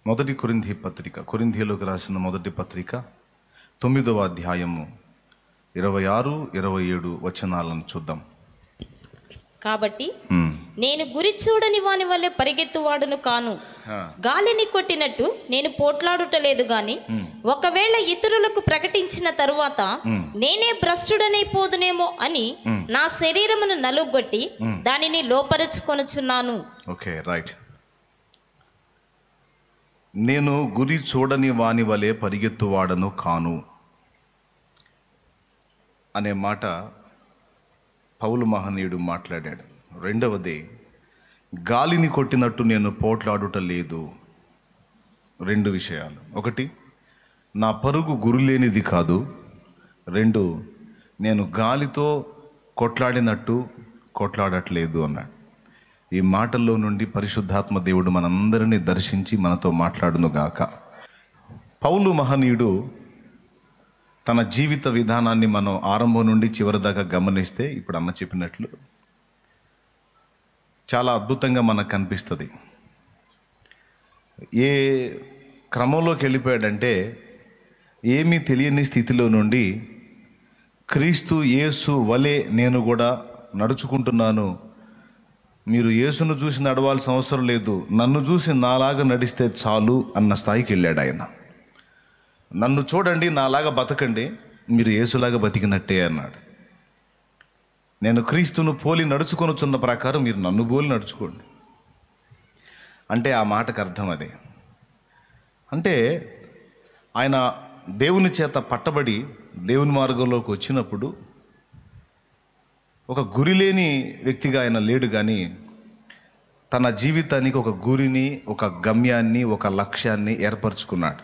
మొదటి కొరింథీ పత్రిక, కొరింథీయులకు రాసిన మొదటి పత్రిక 9వ అధ్యాయము 26, 27 వచనాలను చూద్దాం. కాబట్టి నేను గురి చూడని వాని వల్లే పరిగెత్తువాడును కాను, గాలిని కొట్టినట్టు నేను పోట్లాడుటలేదు గాని, ఒకవేళ ఇతరులకు ప్రకటించిన తరువాత నేనే భ్రష్టుడనైపోదునేమో అని నా శరీరమును నలుగొట్టి దానిని లోపరుచుకొనుచున్నాను. Okay, right. నేను గురి చూడని వాని వలె పరిగెత్తువాడను కాను అనే మాట పౌలు మహనీయుడు మాట్లాడాడు. రెండవది, గాలిని కొట్టినట్టు నేను పోట్లాడుట లేదు. రెండు విషయాలు. ఒకటి, నా పరుగు గురిలేనిది కాదు. రెండు, నేను గాలితో కొట్లాడినట్టు కొట్లాడట్లేదు అన్నాడు. ఈ మాటల్లో నుండి పరిశుద్ధాత్మ దేవుడు మనందరినీ దర్శించి మనతో మాట్లాడునుగాక. పౌలు మహనీయుడు తన జీవిత విధానాన్ని మనం ఆరంభం నుండి చివరి దాకా గమనిస్తే, ఇప్పుడు అన్న చెప్పినట్లు చాలా అద్భుతంగా మనకు కనిపిస్తుంది. ఏ క్రమంలోకి వెళ్ళిపోయాడంటే, ఏమీ తెలియని స్థితిలో నుండి క్రీస్తు యేసు వలె నేను కూడా నడుచుకుంటున్నాను, మీరు యేసును చూసి నడవాల్సిన అవసరం లేదు, నన్ను చూసి నాలాగా నడిస్తే చాలు అన్న స్థాయికి వెళ్ళాడు ఆయన. నన్ను చూడండి, నాలాగా బతకండి, మీరు యేసులాగా బతికినట్టే అన్నాడు. నేను క్రీస్తును పోలి నడుచుకొనుచున్న ప్రకారం మీరు నన్ను పోలి నడుచుకోండి అంటే ఆ మాటకు అర్థం అదే. అంటే ఆయన దేవుని చేత పట్టబడి దేవుని మార్గంలోకి వచ్చినప్పుడు ఒక గురి లేని వ్యక్తిగా ఆయన లేడు, కానీ తన జీవితానికి ఒక గురిని, ఒక గమ్యాన్ని, ఒక లక్ష్యాన్ని ఏర్పరచుకున్నాడు.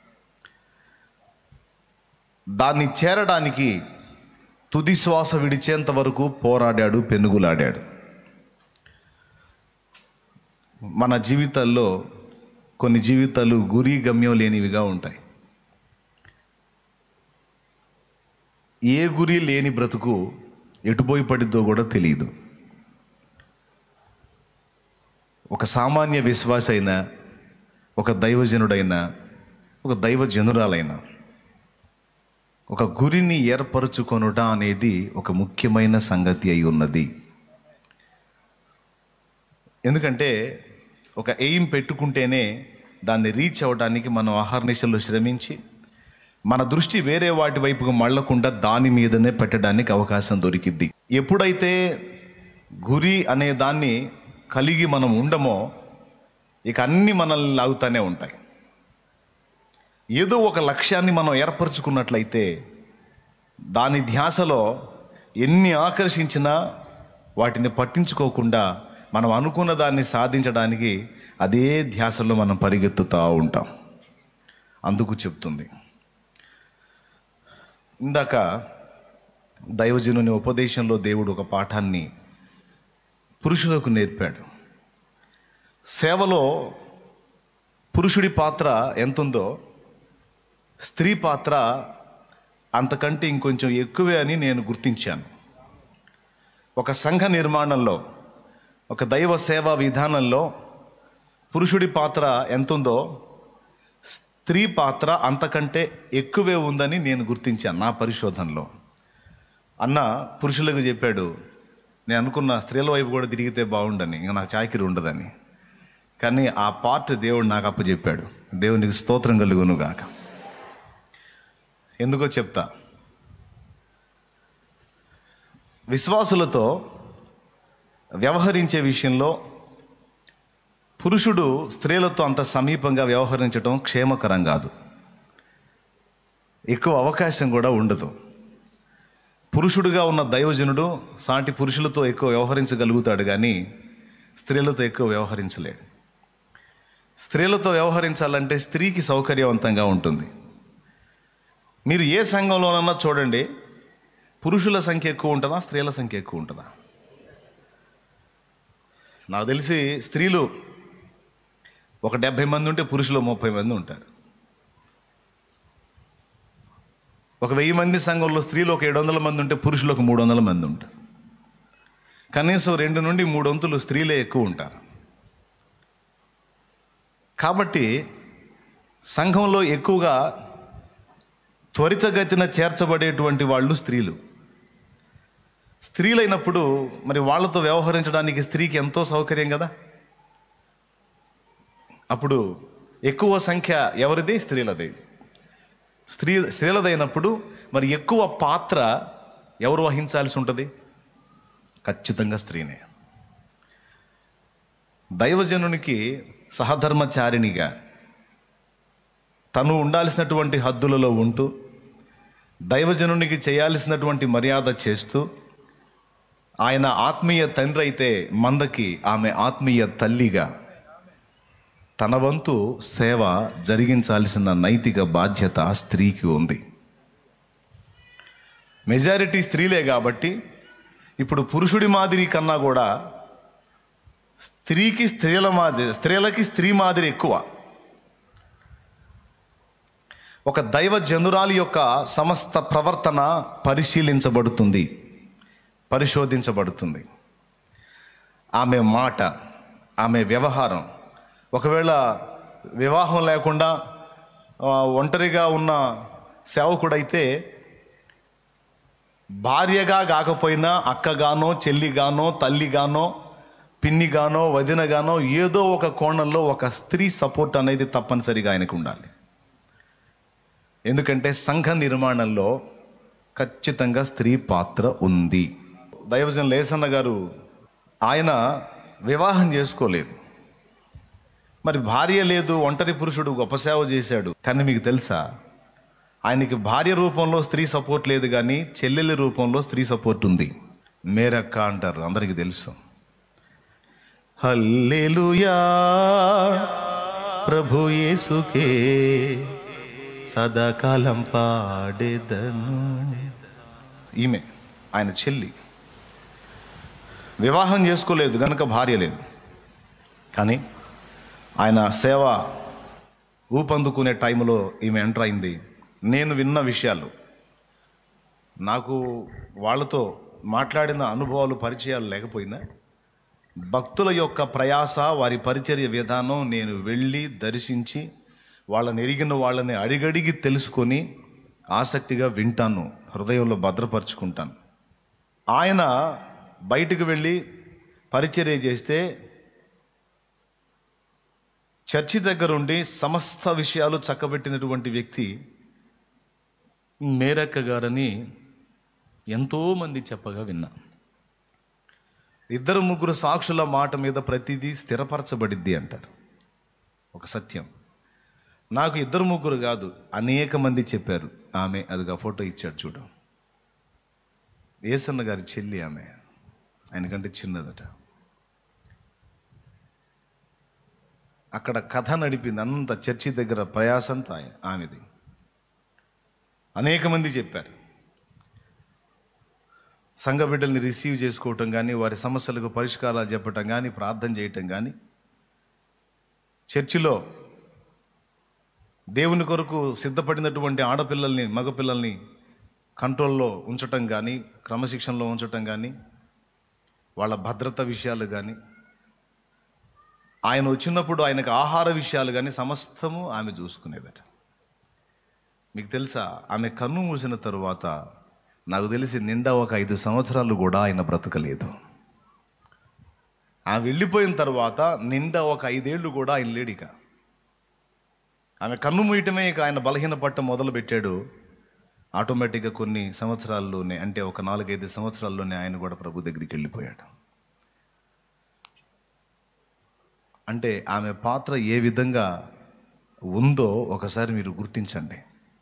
దాన్ని చేరడానికి తుది శ్వాస విడిచేంత వరకు పోరాడాడు, పెనుగులాడాడు. మన జీవితాల్లో కొన్ని జీవితాలు గురి గమ్యం లేనివిగా ఉంటాయి. ఏ గురి లేని బ్రతుకు ఎటుపోయి పడిద్దో కూడా తెలియదు. ఒక సామాన్య విశ్వాస అయినా, ఒక దైవజనుడైనా, ఒక దైవజనురాలైనా ఒక గురిని ఏర్పరచుకొనుట అనేది ఒక ముఖ్యమైన సంగతి అయి ఉన్నది. ఎందుకంటే ఒక ఎయిమ్ పెట్టుకుంటేనే దాన్ని రీచ్ అవ్వడానికి మనం అహర్నిశలు శ్రమించి మన దృష్టి వేరే వాటి వైపుకు మళ్ళకుండా దాని మీదనే పెట్టడానికి అవకాశం దొరికిద్ది. ఎప్పుడైతే గురి అనే దాన్ని కలిగి మనం ఉండమో, ఇక అన్నీ మనల్ని లాగుతూనే ఉంటాయి. ఏదో ఒక లక్ష్యాన్ని మనం ఏర్పరచుకున్నట్లయితే దాని ధ్యాసలో ఎన్ని ఆకర్షించినా వాటిని పట్టించుకోకుండా మనం అనుకున్న దాన్ని సాధించడానికి అదే ధ్యాసలో మనం పరిగెత్తుతూ ఉంటాం. అందుకు చెప్తుంది. ఇందాక దైవజనుని ఉపదేశంలో దేవుడు ఒక పాఠాన్ని పురుషులకు నేర్పాడు. సేవలో పురుషుడి పాత్ర ఎంతుందో స్త్రీ పాత్ర అంతకంటే ఇంకొంచెం ఎక్కువే అని నేను గుర్తించాను. ఒక సంఘ నిర్మాణంలో, ఒక దైవ సేవా విధానంలో పురుషుడి పాత్ర ఎంతుందో స్త్రీ పాత్ర అంతకంటే ఎక్కువే ఉందని నేను గుర్తించాను నా పరిశోధనలో. అన్న పురుషులకు చెప్పాడు, నేను అనుకున్న స్త్రీల వైపు కూడా తిరిగితే బాగుండని, ఇంకా నాకు చాకిరి ఉండదని. కానీ ఆ పార్ట్ దేవుడు నాకు అప్పచెప్పాడు. దేవునికి స్తోత్రం కలుగునుగాక. ఎందుకో చెప్తా. విశ్వాసులతో వ్యవహరించే విషయంలో పురుషుడు స్త్రీలతో అంత సమీపంగా వ్యవహరించడం క్షేమకరం కాదు. ఎక్కువ అవకాశం కూడా ఉండదు. పురుషుడుగా ఉన్న దైవజనుడు సాటి పురుషులతో ఎక్కువ వ్యవహరించగలుగుతాడు, కానీ స్త్రీలతో ఎక్కువ వ్యవహరించలేడు. స్త్రీలతో వ్యవహరించాలంటే స్త్రీకి సౌకర్యవంతంగా ఉంటుంది. మీరు ఏ సంఘంలోనన్నా చూడండి, పురుషుల సంఖ్య ఎక్కువ ఉంటుందా, స్త్రీల సంఖ్య ఎక్కువ ఉంటుందా? నాకు తెలిసి స్త్రీలు ఒక 70 మంది ఉంటే పురుషులు 30 మంది ఉంటారు. ఒక 1000 మంది సంఘంలో స్త్రీలు ఒక 700 మంది ఉంటే పురుషులు ఒక 300 మంది ఉంటారు. కనీసం 2 నుండి 3 వంతులు స్త్రీలే ఎక్కువ ఉంటారు. కాబట్టి సంఘంలో ఎక్కువగా త్వరితగతిన చేర్చబడేటువంటి వాళ్ళు స్త్రీలైనప్పుడు మరి వాళ్ళతో వ్యవహరించడానికి స్త్రీకి ఎంతో సౌకర్యం కదా. అప్పుడు ఎక్కువ సంఖ్య ఎవరిది? స్త్రీలది. స్త్రీలదైనప్పుడు మరి ఎక్కువ పాత్ర ఎవరు వహించాల్సి ఉంటుంది? ఖచ్చితంగా స్త్రీనే. దైవజనునికి సహధర్మచారిణిగా తను ఉండాల్సినటువంటి హద్దులలో ఉంటూ దైవజనునికి చేయాల్సినటువంటి మర్యాద చేస్తూ, ఆయన ఆత్మీయ తండ్రి అయితే మందకి ఆమె ఆత్మీయ తల్లిగా తన వంతు సేవ జరిగించాల్సిన నైతిక బాధ్యత స్త్రీకి ఉంది. మెజారిటీ స్త్రీలే కాబట్టి ఇప్పుడు పురుషుడి మాదిరి కన్నా కూడా స్త్రీలకి స్త్రీ మాదిరి ఎక్కువ. ఒక దైవజనురాలి యొక్క సమస్త ప్రవర్తన పరిశోధించబడుతుంది. ఆమె మాట, ఆమె వ్యవహారం. ఒకవేళ వివాహం లేకుండా ఒంటరిగా ఉన్న సేవకుడైతే భార్యగా కాకపోయినా అక్కగానో, చెల్లిగానో, తల్లిగానో, పిన్నిగానో, వదినగానో ఏదో ఒక కోణంలో ఒక స్త్రీ సపోర్ట్ అనేది తప్పనిసరిగా ఆయనకు ఉండాలి. ఎందుకంటే సంఘ నిర్మాణంలో ఖచ్చితంగా స్త్రీ పాత్ర ఉంది. దైవజన్ లేసన్న గారు ఆయన వివాహం చేసుకోలేదు, మరి భార్య లేదు, ఒంటరి పురుషుడు గొప్ప సేవ చేశాడు. కానీ మీకు తెలుసా, ఆయనకి భార్య రూపంలో స్త్రీ సపోర్ట్ లేదు, కానీ చెల్లెలి రూపంలో స్త్రీ సపోర్ట్ ఉంది. మేరక్క అంటారు, అందరికీ తెలుసు. హల్లెలూయా ప్రభు యేసుకే సదాకాలం పాడేదను. ఈమె ఆయన చెల్లి. వివాహం చేసుకోలేదు కనుక భార్య లేదు, కానీ ఆయన సేవ ఊపందుకునే టైంలో ఈమె ఎంటర్ అయింది. నేను విన్న విషయాలు, నాకు వాళ్ళతో మాట్లాడిన అనుభవాలు, పరిచయాలు లేకపోయినా భక్తుల యొక్క ప్రయాస, వారి పరిచర్య విధానం నేను వెళ్ళి దర్శించి వాళ్ళని ఎరిగిన వాళ్ళని అడిగడిగి తెలుసుకొని ఆసక్తిగా వింటాను, హృదయంలో భద్రపరుచుకుంటాను. ఆయన బయటకు వెళ్ళి పరిచర్య చేస్తే చర్చి దగ్గరుండి సమస్త విషయాలు చక్కబెట్టినటువంటి వ్యక్తి మేరక్క గారని ఎంతోమంది చెప్పగా విన్నా. 2-3 సాక్షుల మాట మీద ప్రతిదీ స్థిరపరచబడిద్ది అంటారు. ఒక సత్యం. నాకు 2-3 కాదు, అనేక మంది చెప్పారు. ఆమె అదిగా ఫోటో ఇచ్చాడు చూడు, ఏసన్న గారి చెల్లి. ఆమె ఆయనకంటే చిన్నదట. అక్కడ కథ నడిపింది అంత, చర్చి దగ్గర ప్రయాసంతా ఆమెది. అనేక మంది చెప్పారు. సంఘ బిడ్డల్ని రిసీవ్ చేసుకోవటం కానీ, వారి సమస్యలకు పరిష్కారాలు చెప్పటం కానీ, ప్రార్థన చేయటం కానీ, చర్చిలో దేవుని కొరకు సిద్ధపడినటువంటి ఆడపిల్లల్ని, మగపిల్లల్ని కంట్రోల్లో ఉంచటం కానీ, క్రమశిక్షణలో ఉంచటం కానీ, వాళ్ళ భద్రత విషయాలు కానీ, ఆయన వచ్చినప్పుడు ఆయనకు ఆహార విషయాలు కానీ సమస్తము ఆమె చూసుకునేదట. మీకు తెలుసా, ఆమె కన్ను మూసిన తరువాత నాకు తెలిసి నిండా ఒక 5 సంవత్సరాలు కూడా ఆయన బ్రతకలేదు. ఆమె వెళ్ళిపోయిన తర్వాత నిండా ఒక 5 ఏళ్ళు కూడా ఆయన లేడిక. ఆమె కన్ను మూయటమే ఇక ఆయన బలహీన పట్టం మొదలు పెట్టాడు. ఆటోమేటిక్గా కొన్ని సంవత్సరాల్లోనే, అంటే ఒక 4-5 సంవత్సరాల్లోనే ఆయన కూడా ప్రభు దగ్గరికి వెళ్ళిపోయాడు. అంటే ఆమె పాత్ర ఏ విధంగా ఉందో ఒకసారి మీరు గుర్తించండి.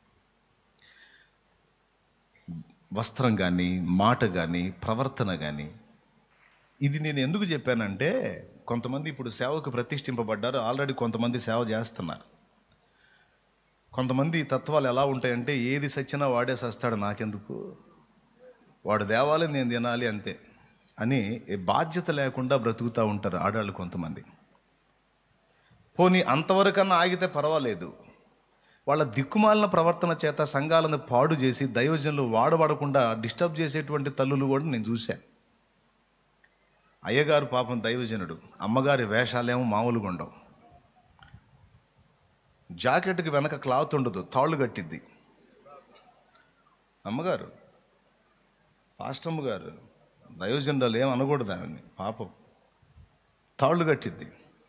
వస్త్రం కానీ, మాట కానీ, ప్రవర్తన కానీ. ఇది నేను ఎందుకు చెప్పానంటే, కొంతమంది ఇప్పుడు సేవకు ప్రతిష్ఠింపబడ్డారు, ఆల్రెడీ కొంతమంది సేవ చేస్తున్నారు. కొంతమంది తత్వాలు ఎలా ఉంటాయంటే, ఏది సచ్చినా వాడే సస్తాడు, నాకెందుకు, వాడు దేవాలి నేను తినాలి అంతే అని బాధ్యత లేకుండా బ్రతుకుతూ ఉంటారు ఆడాళ్ళు కొంతమంది. పోనీ అంతవరకన్నా ఆగితే పర్వాలేదు. వాళ్ళ దిక్కుమాలిన ప్రవర్తన చేత సంఘాలను పాడు చేసి దైవజనులు వాడబడకుండా డిస్టర్బ్ చేసేటువంటి తల్లులు కూడా నేను చూశాను. అయ్యగారు పాపం దైవజనుడు, అమ్మగారి వేషాలేమో మామూలుగా ఉండవు. జాకెట్కి వెనక క్లాత్ ఉండదు, తాళ్ళు కట్టిద్ది. అమ్మగారు, పాస్టమ్మ గారు, దైవజనులు ఏం అనకూడదు ఆమెని, పాపం. తాళ్ళు కట్టిద్ది.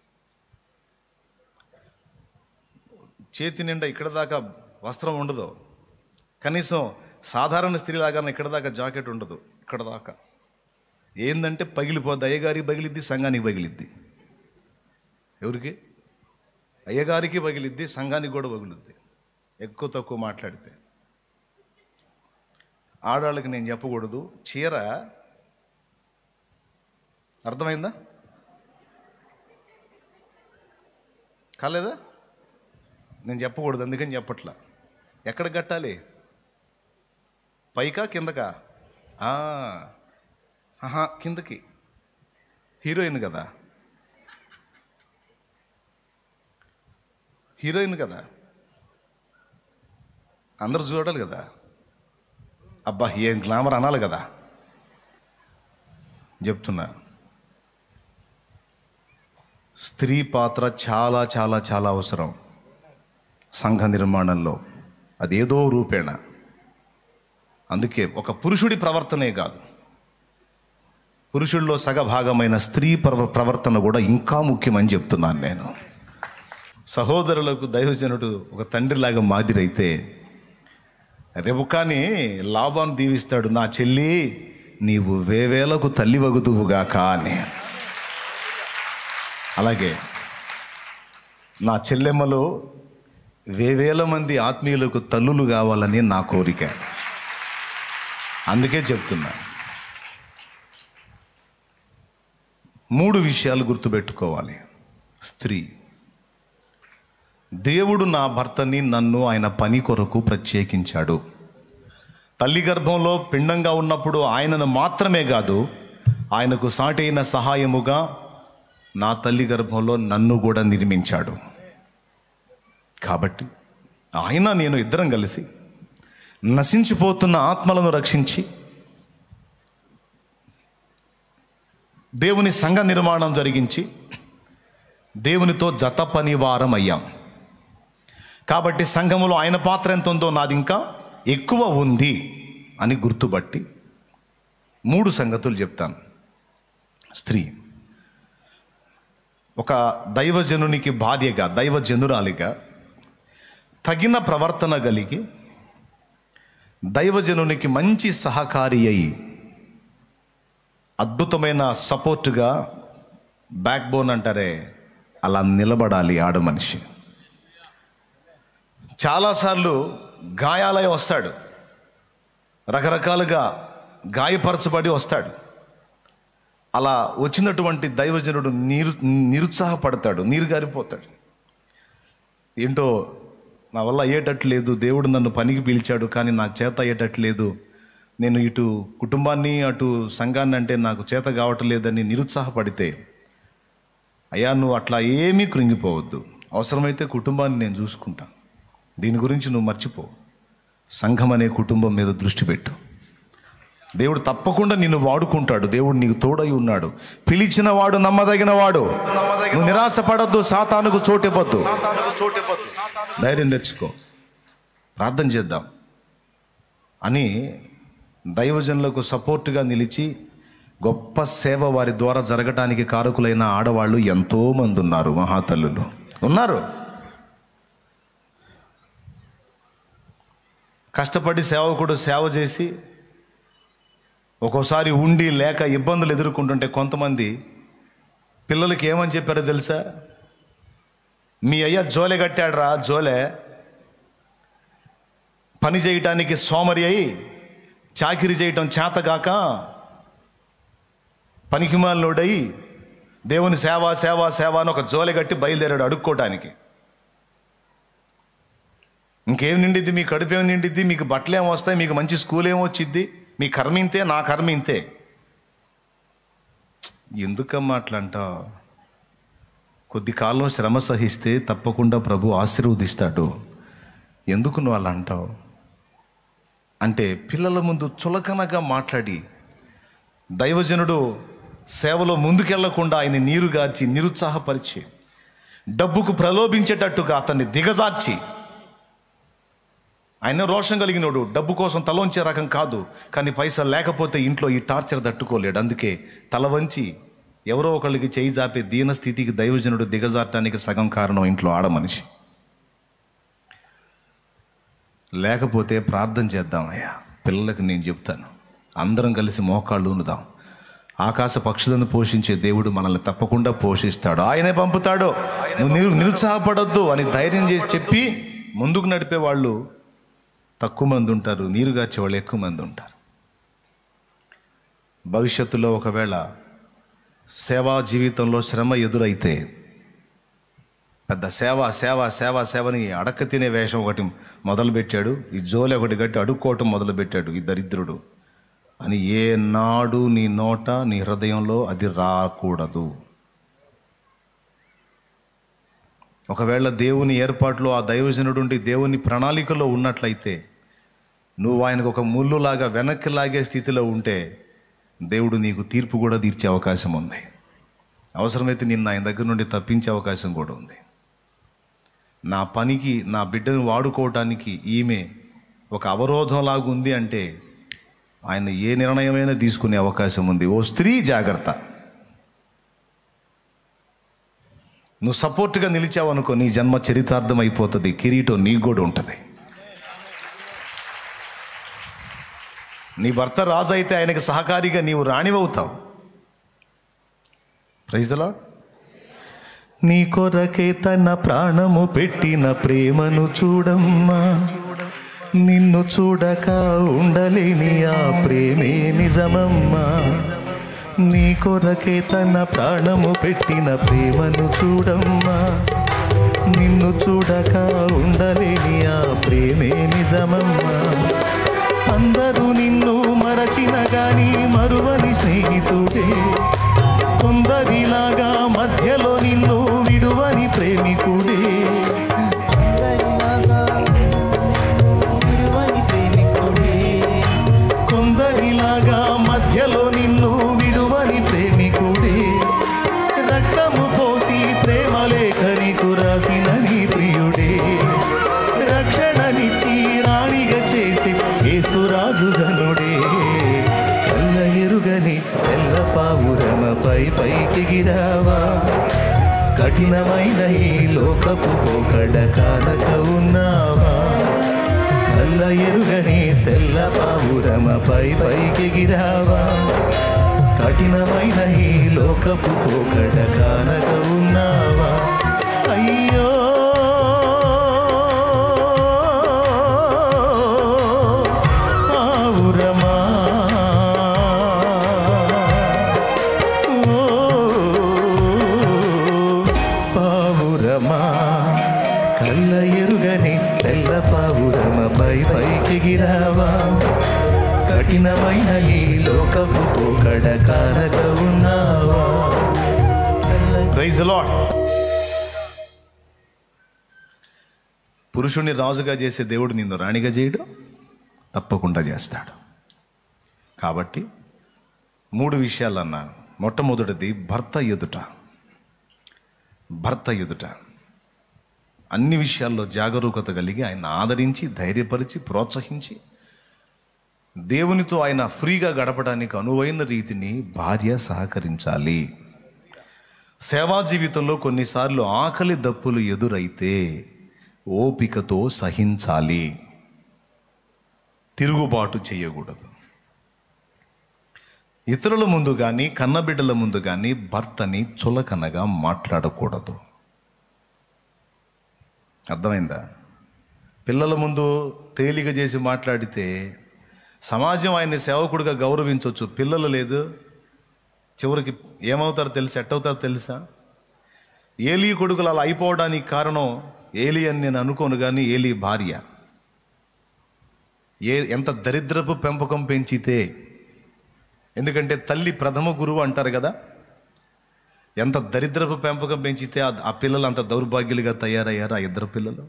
చేతి నిండా ఇక్కడ దాకా వస్త్రం ఉండదు, కనీసం సాధారణ స్త్రీలాగా ఇక్కడ దాకా జాకెట్ ఉండదు, ఇక్కడ దాకా. ఏందంటే పగిలిపోద్ది. అయ్యగారికి పగిలిద్ది, సంఘానికి పగిలిద్ది. ఎవరికి? అయ్యగారికి పగిలిద్ది, సంఘానికి కూడా పగిలిద్ది ఎక్కువ తక్కువ మాట్లాడితే. ఆడవాళ్ళకి నేను చెప్పకూడదు, చీర అర్థమైందా? కాలేదా? నేను చెప్పకూడదు, అందుకని చెప్పట్లా. ఎక్కడ కట్టాలి? పైకా కిందకా? కిందకి. హీరోయిన్ కదా, హీరోయిన్ కదా, అందరూ చూడాలి కదా. అబ్బా ఏం గ్లామర్ అనాలి కదా. చెప్తున్నా, స్త్రీ పాత్ర చాలా చాలా చాలా అవసరం సంఘ నిర్మాణంలో. అదేదో రూపేణ. అందుకే ఒక పురుషుడి ప్రవర్తనే కాదు, పురుషుల్లో సగభాగమైన స్త్రీ ప్రవర్తన కూడా ఇంకా ముఖ్యమని చెప్తున్నాను నేను. సహోదరులకు దైవజనుడు ఒక తండ్రిలాగా మాదిరైతే రెబెక్కాని లాబాను దీవిస్తాడు, నా చెల్లి నీవు వేవేలకు తల్లి వగుదువుగాక అని. అలాగే నా చెల్లెమ్మలో వేవేల మంది ఆత్మీయులకు తల్లులు కావాలని నా కోరిక. అందుకే చెప్తున్నా, 3 విషయాలు గుర్తుపెట్టుకోవాలి. స్త్రీ, దేవుడు నా భర్తని నన్ను ఆయన పని కొరకు ప్రత్యేకించాడు. తల్లి గర్భంలో పిండంగా ఉన్నప్పుడు ఆయనను మాత్రమే కాదు, ఆయనకు సాటైన సహాయముగా నా తల్లి గర్భంలో నన్ను కూడా నిర్మించాడు. కాబట్టి ఆయన నేను ఇద్దరం కలిసి నశించిపోతున్న ఆత్మలను రక్షించి దేవుని సంఘ నిర్మాణం జరిగించి దేవునితో జత పనివారం అయ్యాం. కాబట్టి సంఘములో ఆయన పాత్ర ఎంత ఉందో నాది ఇంకా ఎక్కువ ఉంది అని గుర్తుబట్టి 3 సంగతులు చెప్తాను. స్త్రీ ఒక దైవజనునికి భార్యగా, దైవజనురాలిగా తగిన ప్రవర్తన కలిగి దైవజనునికి మంచి సహకారి అయి అద్భుతమైన సపోర్టుగా, బ్యాక్ బోన్ అంటారే అలా నిలబడాలి ఆడ మనిషి. చాలాసార్లు గాయాలై వస్తాడు, రకరకాలుగా గాయపరచబడి వస్తాడు. అలా వచ్చినటువంటి దైవజనుడు నిరుత్సాహపడతాడు, నీరు గారిపోతాడు. ఏంటో నా వల్ల అయ్యేటట్లేదు, దేవుడు నన్ను పనికి పిలిచాడు కానీ నా చేత అయ్యేటట్లేదు, నేను ఇటు కుటుంబాన్ని అటు సంఘాన్ని అంటే నాకు చేత కావట్లేదని నిరుత్సాహపడితే, అయ్యా నువ్వు అట్లా ఏమీ కృంగిపోవద్దు, అవసరమైతే కుటుంబాన్ని నేను చూసుకుంటా, దీని గురించి నువ్వు మర్చిపో, సంఘం అనే కుటుంబం మీద దృష్టి పెట్టు, దేవుడు తప్పకుండా నిన్ను వాడుకుంటాడు, దేవుడు నీకు తోడై ఉన్నాడు, పిలిచిన వాడు నమ్మదగిన వాడు, నువ్వు నిరాశపడద్దు, సాతానుకు చోటివ్వద్దు, ధైర్యం తెచ్చుకో, ప్రార్థన చేద్దాం అని దైవజనులకు సపోర్టుగా నిలిచి గొప్ప సేవ వారి ద్వారా జరగటానికి కారకులైన ఆడవాళ్ళు ఎంతోమంది ఉన్నారు, మహాతల్లులు ఉన్నారు. కష్టపడి సేవకుడు సేవ చేసి ఒక్కోసారి ఉండి లేక ఇబ్బందులు ఎదుర్కొంటుంటే కొంతమంది పిల్లలకి ఏమని చెప్పారో తెలుసా? మీ అయ్య జోలె కట్టాడురా, జోలె పని చేయటానికి సోమరి అయి చాకిరీ చేయటం చేతగాక పనికిమాలినోడై దేవుని సేవ సేవ సేవ అని ఒక జోలె కట్టి బయలుదేరాడు అడుక్కోవటానికి. ఇంకేం నిండిద్ది, మీ కడుపు ఏం నిండిద్ది, మీకు బట్టలు ఏమి వస్తాయి, మీకు మంచి స్కూల్ ఏమొచ్చిద్ది, మీ కర్మ ఇంతే, నా కర్మ ఇంతే. ఎందుకమ్మా అట్లా అంటావు? కొద్ది కాలం శ్రమ సహిస్తే తప్పకుండా ప్రభు ఆశీర్వదిస్తాడు, ఎందుకు నువ్వు అలా అంటావు అంటే పిల్లల ముందు చులకనగా మాట్లాడి దైవజనుడు సేవలో ముందుకెళ్లకుండా ఆయన నీరుగార్చి నిరుత్సాహపరిచి డబ్బుకు ప్రలోభించేటట్టుగా అతన్ని దిగజార్చి, ఆయన రోషం కలిగినోడు, డబ్బు కోసం తలోంచే రకం కాదు, కానీ పైసలు లేకపోతే ఇంట్లో ఈ టార్చర్ తట్టుకోలేడు. అందుకే తల వంచి ఎవరో ఒకళ్ళకి చేయి జాపే దీన స్థితికి దైవజనుడు దిగజారటానికి సగం కారణం ఇంట్లో ఆడ మనిషి. లేకపోతే ప్రార్థన చేద్దాం అయ్యా, పిల్లలకి నేను చెప్తాను, అందరం కలిసి మోకాళ్ళు ఊనుదాం. ఆకాశ పక్షులను పోషించే దేవుడు మనల్ని తప్పకుండా పోషిస్తాడు, ఆయనే పంపుతాడు, నువ్వు నిరుత్సాహపడొద్దు అని ధైర్యం చేసి చెప్పి ముందుకు నడిపే వాళ్ళు తక్కువ మంది ఉంటారు, నీరుగార్చే వాళ్ళు ఎక్కువ మంది ఉంటారు. భవిష్యత్తులో ఒకవేళ సేవా జీవితంలో శ్రమ ఎదురైతే పెద్ద సేవని అడక్క తినే వేషం ఒకటి మొదలుపెట్టాడు, ఈ జోలి ఒకటి గట్టి అడుక్కోవటం మొదలుపెట్టాడు ఈ దరిద్రుడు అని ఏనాడు నీ నోట నీ హృదయంలో అది రాకూడదు. ఒకవేళ దేవుని ఏర్పాట్లో ఆ దైవజనుడుండి దేవుని ప్రణాళికలో ఉన్నట్లయితే నువ్వు ఆయనకు ఒక ముళ్ళులాగా వెనక్కి లాగే స్థితిలో ఉంటే దేవుడు నీకు తీర్పు కూడా తీర్చే అవకాశం ఉంది. అవసరమైతే నిన్ను ఆయన దగ్గర నుండి తప్పించే అవకాశం కూడా ఉంది. నా పనికి నా బిడ్డను వాడుకోవటానికి ఈమె ఒక అవరోధంలాగా ఉంది అంటే ఆయన ఏ నిర్ణయమైనా తీసుకునే అవకాశం ఉంది. ఓ స్త్రీ జాగ్రత్త, నువ్వు సపోర్ట్గా నిలిచావనుకో నీ జన్మ చరితార్థం అయిపోతుంది, కిరీటం నీకు కూడా ఉంటుంది. నీ భర్త రాజు అయితే ఆయనకి సహకారిగా నీవు రాణివవుతావు. Praise the lord. నీ కొరకే తన ప్రాణము పెట్టిన ప్రేమను చూడమ్మా, నిన్ను చూడక ఉండలేని ఆ ప్రేమే నిజమమ్మా. నీ కొరకే తన ప్రాణము పెట్టిన ప్రేమను చూడమ్మా, నిన్ను చూడక ఉండలేని ఆ ప్రేమే నిజమమ్మా. అందరూ నిన్ను మరచిన గాని మరువని స్నేహితుడే, కొందరిలాగా మధ్యలో నిన్ను విడువని ప్రేమికుడే. కొందరిలాగా మధ్యలో నిన్ను విడువని ప్రేమికుడే. రక్తము పోసి ప్రేమ లేఖనికు రాసిన నీ ప్రియుడే, రక్షణనిచ్చి రాణిగా చేసి యేసురాజు గనుడే. కళ్ళ ఎరుగని తెల్ల పావురమపై పైకెగిరావా, కఠినమైన ఈ లోకపు పోకడ కానక ఉన్నావా. కళ్ళ ఎరుగని తెల్ల పావురమపై పైకెగిరావా, కఠినమైన ఈ లోకపు పోకడ కానక ఉన్నావా. అయ్యో పావురమా, పావురమా, కళ్ళ ఎరుగని తెల్ల పావురమపై పైకెగిరావా, కఠినమైన ఈ లోకపు పోకడ కానక ఉన్నావా. Praise the Lord. పురుషుణ్ణి రాజుగా చేసే దేవుడు నిన్ను రాణిగా చేయడు, తప్పకుండా చేస్తాడు. కాబట్టి 3 విషయాలు అన్నాను. మొట్టమొదటిది భర్త ఎదుట అన్ని విషయాల్లో జాగరూకత కలిగి ఆయన ఆదరించి ధైర్యపరిచి ప్రోత్సహించి దేవునితో ఆయన ఫ్రీగా గడపడానికి అనువైన రీతిని భార్య సహకరించాలి. సేవా జీవితంలో కొన్నిసార్లు ఆకలి దప్పులు ఎదురైతే ఓపికతో సహించాలి, తిరుగుబాటు చేయకూడదు. ఇతరుల ముందు కానీ కన్నబిడ్డల ముందు కానీ భర్తని చులకనగా మాట్లాడకూడదు. అర్థమైందా? పిల్లల ముందు తేలిక చేసి మాట్లాడితే సమాజం ఆయన్ని సేవకుడిగా గౌరవించవచ్చు, పిల్లలు లేదు. చివరికి ఏమవుతారో తెలుసా, ఎట్టవుతారో తెలుసా? ఏలీ కొడుకులు అలా అయిపోవడానికి కారణం ఏలీ అని నేను అనుకోను, కానీ ఏలీ భార్య ఎంత దరిద్రపు పెంపకం పెంచితే. ఎందుకంటే తల్లి ప్రథమ గురువు అంటారు కదా. ఎంత దరిద్రపు పెంపకం పెంచితే ఆ పిల్లలు అంత దౌర్భాగ్యులుగా తయారయ్యారు, ఆ 2 పిల్లలు.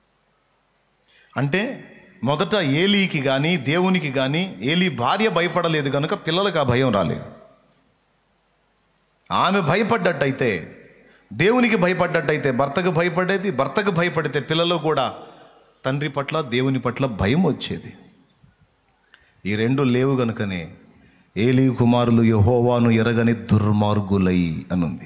అంటే మొదట ఏలీకి కానీ దేవునికి కానీ ఏలీ భార్య భయపడలేదు కనుక పిల్లలకు ఆ భయం రాలేదు. ఆమె భయపడ్డట్టయితే దేవునికి భయపడ్డట్టయితే భర్తకు భయపడేది, భర్తకు భయపడితే పిల్లలు కూడా తండ్రి పట్ల దేవుని పట్ల భయం వచ్చేది. ఈ రెండు లేవు గనుకనే ఏలీ కుమారులు యెహోవాను ఎరగని దుర్మార్గులై అనుంది.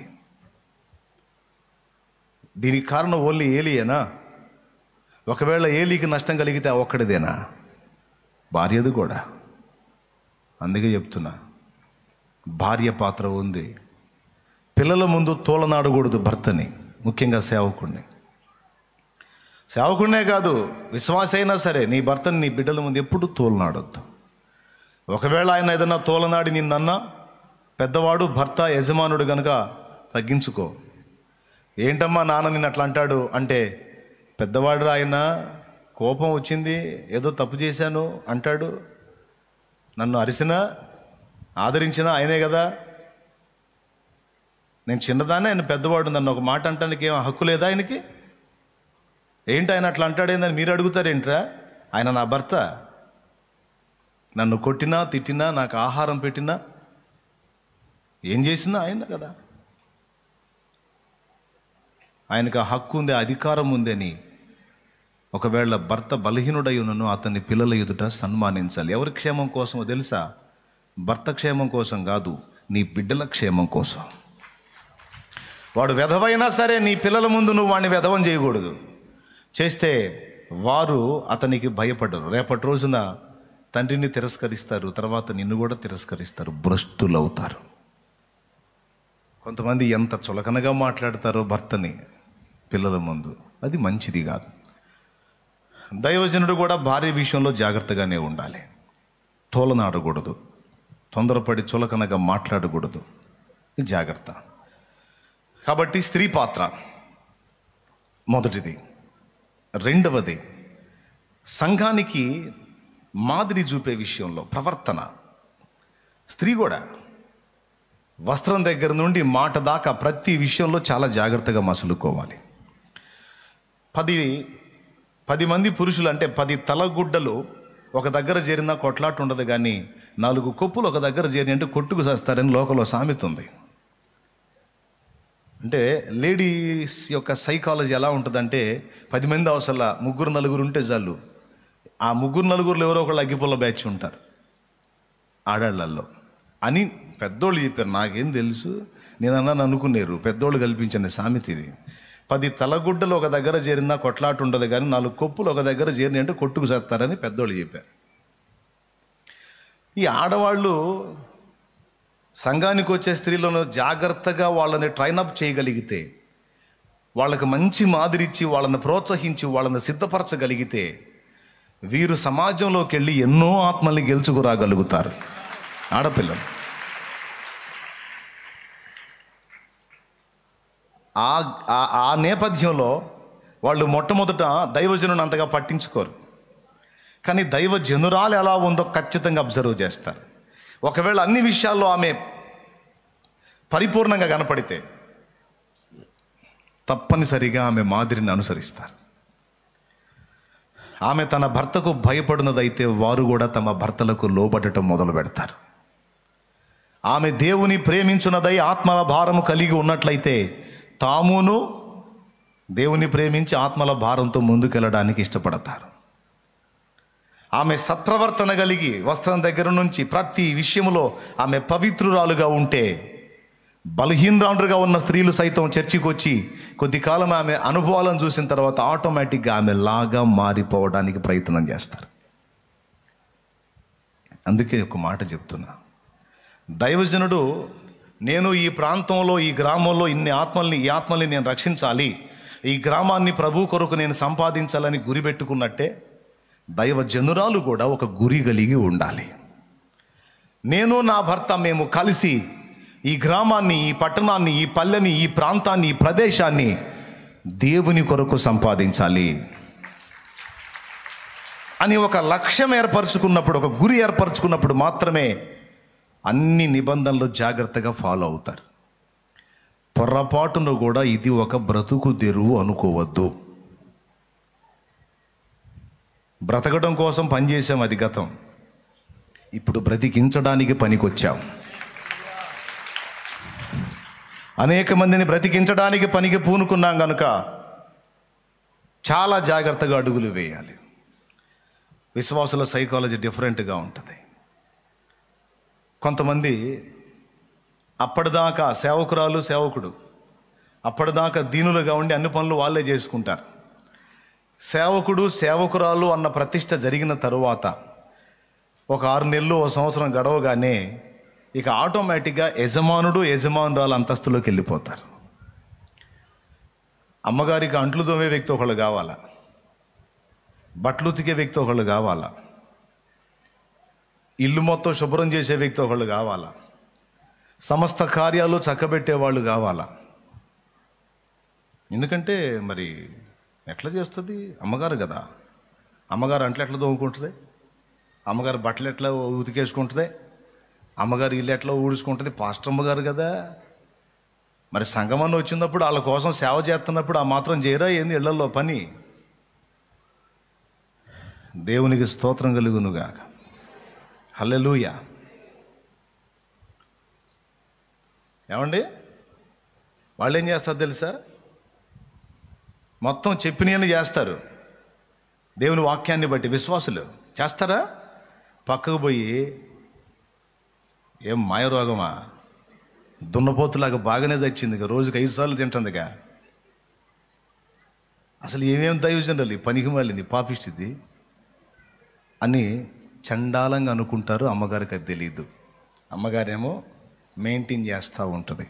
దీనికి కారణం ఓన్లీ ఏలీయేనా? ఒకవేళ ఏలీకి నష్టం కలిగితే ఆ ఒక్కడిదేనా? భార్యది కూడా. అందుకే చెప్తున్నా, భార్య పాత్ర ఉంది. పిల్లల ముందు తోలనాడకూడదు భర్తని, ముఖ్యంగా సేవకుడినే కాదు, విశ్వాస అయినా సరే నీ భర్తని నీ బిడ్డల ముందు ఎప్పుడు తోలనాడొద్దు. ఒకవేళ ఆయన ఏదైనా తోలనాడి నిన్నన్నా, పెద్దవాడు భర్త యజమానుడు కనుక తగ్గించుకో. ఏంటమ్మా నాన్న నిన్ను అట్లా అంటాడు అంటే, పెద్దవాడు ఆయన, కోపం వచ్చింది, ఏదో తప్పు చేశాను అంటాడు. నన్ను అరిసినా ఆదరించినా ఆయనే కదా. నేను చిన్నదాన్ని, ఆయన పెద్దవాడు, నన్ను ఒక మాట అంటానికి ఏం హక్కు లేదా ఆయనకి? ఏంటి ఆయన అట్లా అంటాడేందని మీరు అడుగుతారేంట్రా? ఆయన నా భర్త. నన్ను కొట్టినా తిట్టినా, నాకు ఆహారం పెట్టినా, ఏం చేసినా ఆయన కదా. ఆయనకు ఆ హక్కు ఉంది, అధికారం ఉందని. ఒకవేళ భర్త బలహీనుడై ఉన్నను అతన్ని పిల్లల ఎదుట సన్మానించాలి. ఎవరి క్షేమం కోసమో తెలుసా? భర్త క్షేమం కోసం కాదు, నీ బిడ్డల క్షేమం కోసం. వాడు వెధవైనా సరే నీ పిల్లల ముందు నువ్వు వాడిని వెధవం చేయకూడదు. చేస్తే వారు అతనికి భయపడరు. రేపటి రోజున తండ్రిని తిరస్కరిస్తారు, తర్వాత నిన్ను కూడా తిరస్కరిస్తారు, భ్రష్టులవుతారు. కొంతమంది ఎంత చులకనగా మాట్లాడతారో భర్తని పిల్లల ముందు, అది మంచిది కాదు. దైవజనుడు కూడా భార్య విషయంలో జాగ్రత్తగానే ఉండాలి. తోలనాడకూడదు, తొందరపడి చులకనగా మాట్లాడకూడదు, జాగ్రత్త. కాబట్టి స్త్రీ పాత్ర మొదటిది. రెండవది, సంఘానికి మాదిరి చూపే విషయంలో ప్రవర్తన. స్త్రీ కూడా వస్త్రం దగ్గర నుండి మాట దాకా ప్రతి విషయంలో చాలా జాగ్రత్తగా మసులుకోవాలి. 10 మంది పురుషులు అంటే 10 తలగుడ్డలు ఒక దగ్గర చేరినా కొట్లాట ఉండదు, కానీ 4 కొప్పులు ఒక దగ్గర చేరి అంటే కొట్టుకు చేస్తారని లోకంలో సామెత ఉంది. అంటే లేడీస్ యొక్క సైకాలజీ ఎలా ఉంటుందంటే, 10 మంది అవసరంలా, 3-4 ఉంటే చాలు. ఆ 3-4 ఎవరో ఒకళ్ళు అగ్గిపుల్ల బ్యాచ్ ఉంటారు ఆడాళ్ళల్లో అని పెద్దోళ్ళు చెప్పారు. నాకేం తెలుసు, నేనన్నాను అనుకున్నారు, పెద్దోళ్ళు కల్పించిన సామెత ఇది. 10 తలగుడ్డలు ఒక దగ్గర చేరినా కొట్లాట ఉండదు, కానీ 4 కొప్పులు ఒక దగ్గర చేరిన అంటే కొట్టుకు చేస్తారని పెద్దోళ్ళు చెప్పారు. ఈ ఆడవాళ్ళు సంఘానికి వచ్చే స్త్రీలను జాగ్రత్తగా వాళ్ళని ట్రైనప్ చేయగలిగితే, వాళ్ళకి మంచి మాదిరిచ్చి వాళ్ళని ప్రోత్సహించి వాళ్ళని సిద్ధపరచగలిగితే, వీరు సమాజంలోకి వెళ్ళి ఎన్నో ఆత్మల్ని గెలుచుకురాగలుగుతారు. ఆడపిల్లలు ఆ నేపథ్యంలో వాళ్ళు మొట్టమొదట దైవజనుని అంతగా పట్టించుకోరు, కానీ దైవజనురాలు ఎలా ఉందో ఖచ్చితంగా అబ్జర్వ్ చేస్తారు. ఒకవేళ అన్ని విషయాల్లో ఆమె పరిపూర్ణంగా కనపడితే తప్పనిసరిగా ఆమె మాదిరిని అనుసరిస్తారు. ఆమె తన భర్తకు భయపడినదైతే వారు కూడా తమ భర్తలకు లోబడటం మొదలు పెడతారు. ఆమె దేవుని ప్రేమించున్నదై ఆత్మల భారము కలిగి ఉన్నట్లయితే తామును దేవుని ప్రేమించి ఆత్మల భారంతో ముందుకెళ్ళడానికి ఇష్టపడతారు. ఆమె సత్ప్రవర్తన కలిగి వస్త్రం దగ్గర నుంచి ప్రతి విషయంలో ఆమె పవిత్రురాలుగా ఉంటే, బలహీనరాలుగా ఉన్న స్త్రీలు సైతం చర్చికి వచ్చి కొద్ది కాలం ఆమె అనుభవాలను చూసిన తర్వాత ఆటోమేటిక్గా ఆమె లాగా మారిపోవడానికి ప్రయత్నం చేస్తారు. అందుకే ఒక మాట చెప్తున్నా, దైవజనుడు నేను ఈ ప్రాంతంలో ఈ గ్రామంలో ఈ ఆత్మల్ని నేను రక్షించాలి, ఈ గ్రామాన్ని ప్రభు కొరకు నేను సంపాదించాలని గురి పెట్టుకున్నట్టే దైవజనురాలు కూడా ఒక గురి కలిగి ఉండాలి. నేను నా భర్త మేము కలిసి ఈ గ్రామాన్ని, ఈ పట్టణాన్ని, ఈ పల్లెని, ఈ ప్రాంతాన్ని, ఈ ప్రదేశాన్ని దేవుని కొరకు సంపాదించాలి అని ఒక లక్ష్యం ఏర్పరచుకున్నప్పుడు, ఒక గురి ఏర్పరచుకున్నప్పుడు మాత్రమే అన్ని నిబంధనలు జాగ్రత్తగా ఫాలో అవుతారు. పొర్రపాటును కూడా ఇది ఒక బ్రతుకు తెరువు అనుకోవద్దు. బ్రతకడం కోసం పనిచేసాం, అది గతం. ఇప్పుడు బ్రతికించడానికి పనికొచ్చాం. అనేక మందిని బ్రతికించడానికి పనికి పూనుకున్నాం కనుక చాలా జాగ్రత్తగా అడుగులు వేయాలి. విశ్వాసుల సైకాలజీ డిఫరెంట్గా ఉంటుంది. కొంతమంది అప్పటిదాకా సేవకురాలు సేవకుడు అప్పటిదాకా దీనులుగా ఉండి అన్ని పనులు వాళ్ళే చేసుకుంటారు. సేవకుడు సేవకురాలు అన్న ప్రతిష్ట జరిగిన తరువాత ఒక 6 నెలలు 1 సంవత్సరం గడవగానే ఇక ఆటోమేటిక్గా యజమానుడు యజమానురాలు అంతస్తులోకి వెళ్ళిపోతారు. అమ్మగారికి అంట్లు తోమే వ్యక్తి ఒకళ్ళు కావాలా, బట్టలు ఉతికే వ్యక్తి ఒకళ్ళు కావాలా, ఇల్లు మొత్తం శుభ్రం చేసే వ్యక్తి ఒకళ్ళు కావాలా, సమస్త కార్యాలు చక్కబెట్టే వాళ్ళు కావాలా. ఎందుకంటే మరి ఎట్లా చేస్తుంది? అమ్మగారు కదా. అమ్మగారు అంట్లు ఎట్లా తోముకుంటుంది, అమ్మగారు బట్టలు ఎట్లా ఉతికేసుకుంటుంది, అమ్మగారు ఇల్లు ఎట్లా ఊడ్చుకుంటుంది? పాస్టర్ అమ్మగారు కదా. మరి సంగమన్న వచ్చినప్పుడు వాళ్ళ కోసం సేవ చేస్తున్నప్పుడు ఆ మాత్రం చేయరా ఏంది ఇళ్లలో పని? దేవునికి స్తోత్రం కలుగునుగాక. హల్లెలూయా. ఏమండి, వాళ్ళు ఏం చేస్తారు తెలుసా? మొత్తం చెప్పినవన్నీ చేస్తారు. దేవుని వాక్యాన్ని బట్టి విశ్వాసులు చేస్తారా? పక్కకు పోయి ఏం మాయరోగమా, దున్నపోతులాగా బాగానే చచ్చింది, రోజుకి 5 సార్లు తింటుందిగా, అసలు ఏమేమి దైవజనులు పనికి మాలింది పాపిష్టిది అని చండాలంగా అనుకుంటారు. అమ్మగారికి అది తెలీదు. అమ్మగారేమో మెయింటైన్ చేస్తూ ఉంటుంది.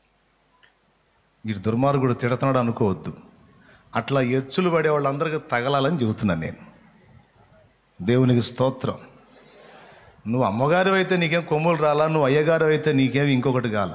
వీడు దుర్మార్గుడు తిడుతున్నాడు అనుకోవద్దు. అట్లా ఎచ్చులు పడే వాళ్ళందరికీ తగలాలని చెబుతున్నాను నేను. దేవునికి స్తోత్రం. నువ్వు అమ్మగారు అయితే నీకేం కొమ్ములు రాలా, నువ్వు అయ్యగారు అయితే నీకేం ఇంకొకటి కాల.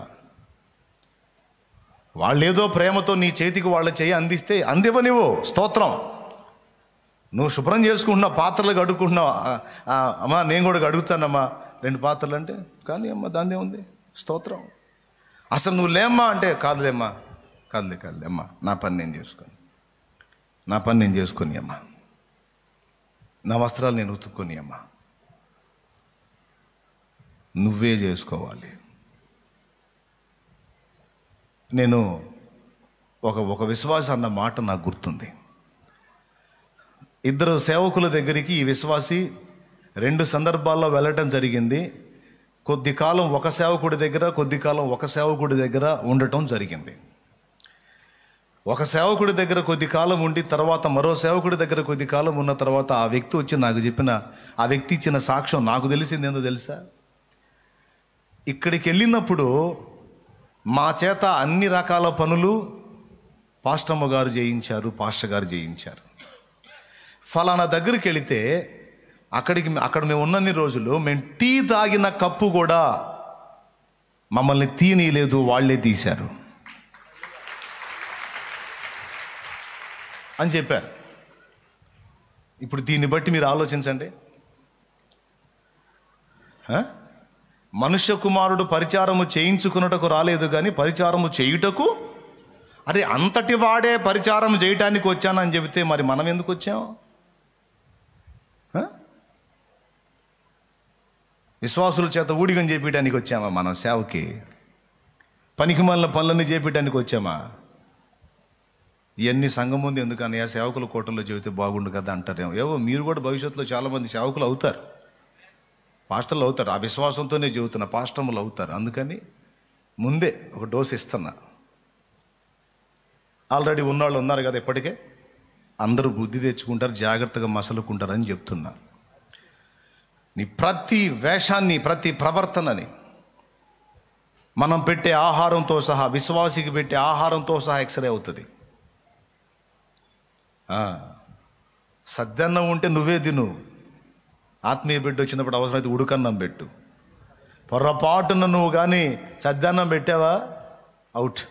వాళ్ళేదో ప్రేమతో నీ చేతికి వాళ్ళ చేయి అందిస్తే అందివ్వనివ్వు, స్తోత్రం. నువ్వు శుభ్రం చేసుకుంటున్నా, పాత్రలు కడుక్కుంటున్నావు, అమ్మా నేను కూడా కడుగుతానమ్మా 2 పాత్రలు అంటే, కానీ అమ్మ దాన్నే ఉంది, స్తోత్రం. అసలు నువ్వు లేమ్మా అంటే, కాదులేమ్మా, కాదులే అమ్మా, నా పని నేను చేసుకొని అమ్మా, నా వస్త్రాలు నేను ఉతుక్కొని అమ్మా. నువ్వే చేసుకోవాలి. నేను ఒక విశ్వాసి అన్న మాట నాకు గుర్తుంది. 2 సేవకుల దగ్గరికి ఈ విశ్వాసి 2 సందర్భాల్లో వెళ్ళటం జరిగింది. కొద్ది కాలం ఒక సేవకుడి దగ్గర, కొద్ది కాలం ఒక సేవకుడి దగ్గర ఉండటం జరిగింది. ఒక సేవకుడి దగ్గర కొద్ది కాలం ఉండి తర్వాత మరో సేవకుడి దగ్గర కొద్ది కాలం ఉన్న తర్వాత ఆ వ్యక్తి వచ్చి నాకు చెప్పిన, ఆ వ్యక్తి ఇచ్చిన సాక్ష్యం నాకు తెలిసింది ఏందో తెలుసా? ఇక్కడికి వెళ్ళినప్పుడు మా చేత అన్ని రకాల పనులు పాస్టమ్మ గారు చేయించారు, పాస్టర్ గారు చేయించారు. ఫలానా దగ్గరికి వెళితే అక్కడ మేము ఉన్నన్ని రోజులు మేము టీ తాగిన కప్పు కూడా మమ్మల్ని తీయనీయలేదు, వాళ్ళే తీశారు అని చెప్పారు. ఇప్పుడు దీన్ని బట్టి మీరు ఆలోచించండి. మనుష్య కుమారుడు పరిచారము చేయించుకున్నటకు రాలేదు కానీ పరిచారము చేయుటకు, అరే అంతటి వాడే పరిచారం చేయటానికి వచ్చానని చెబితే మరి మనం ఎందుకు వచ్చాం? విశ్వాసుల చేత ఊడిగం చేపించడానికి వచ్చామా మనం సేవకి? పనికి మళ్ళీ పనులన్నీ చేపించడానికి వచ్చామా? ఇవన్నీ సంఘం ముందు ఎందుకని ఆ సేవకుల కోటంలో చెబితే బాగుండు కదా అంటారేమో. ఏవో మీరు కూడా భవిష్యత్తులో చాలామంది సేవకులు అవుతారు, పాస్టర్లు అవుతారు. ఆ విశ్వాసంతోనే చెబుతున్నా, పాస్టర్లు అవుతారు. అందుకని ముందే ఒక డోస్ ఇస్తున్నా. ఆల్రెడీ ఉన్నవాళ్ళు ఉన్నారు కదా, ఇప్పటికే అందరూ బుద్ధి తెచ్చుకుంటారు, జాగ్రత్తగా మసలుకుంటారని చెప్తున్నా. నీ ప్రతి వేషాన్ని, ప్రతి ప్రవర్తనని మనం పెట్టే ఆహారంతో సహా, విశ్వాసికి పెట్టే ఆహారంతో సహా ఎక్స్రే అవుతుంది. సద్దన్నం ఉంటే నువ్వే తిను, ఆత్మీయ బిడ్డ వచ్చినప్పుడు అవసరమైతే ఉడుకన్నం పెట్టు. పొర్రపాటున నువ్వు కానీ సద్దన్నం పెట్టావా, అవుట్.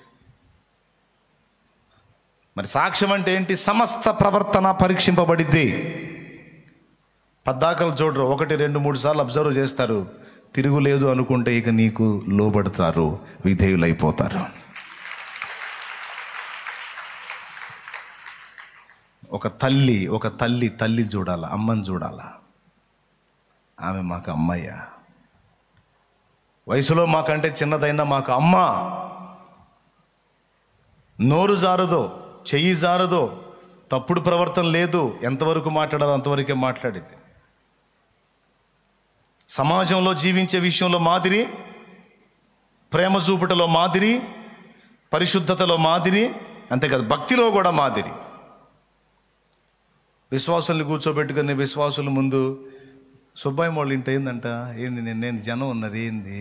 మరి సాక్ష్యం అంటే ఏంటి? సమస్త ప్రవర్తన పరీక్షింపబడిద్ది. పద్దాకలు చూడరు, 1, 2, 3 సార్లు అబ్జర్వ్ చేస్తారు. తిరుగులేదు అనుకుంటే ఇక నీకు లోబడతారు, విధేయులైపోతారు. ఒక తల్లి చూడాలా, అమ్మని చూడాలా. ఆమె మాకు అమ్మయ్య, వయసులో మాకంటే చిన్నదైనా మాకు అమ్మ. నోరు జారదో, చెయ్యి జారదో, తప్పుడు ప్రవర్తన లేదు. ఎంతవరకు మాట్లాడాలో అంతవరకే మాట్లాడింది. సమాజంలో జీవించే విషయంలో మాదిరి, ప్రేమ చూపుటలో మాదిరి, పరిశుద్ధతలో మాదిరి, అంతేకాదు భక్తిలో కూడా మాదిరి. విశ్వాసుల్ని కూర్చోబెట్టుకుని విశ్వాసుల ముందు సుబ్బాయి వాళ్ళ ఇంటి ఏందంట, ఏంది నిన్నేంది జనం ఉన్నారు, ఏంది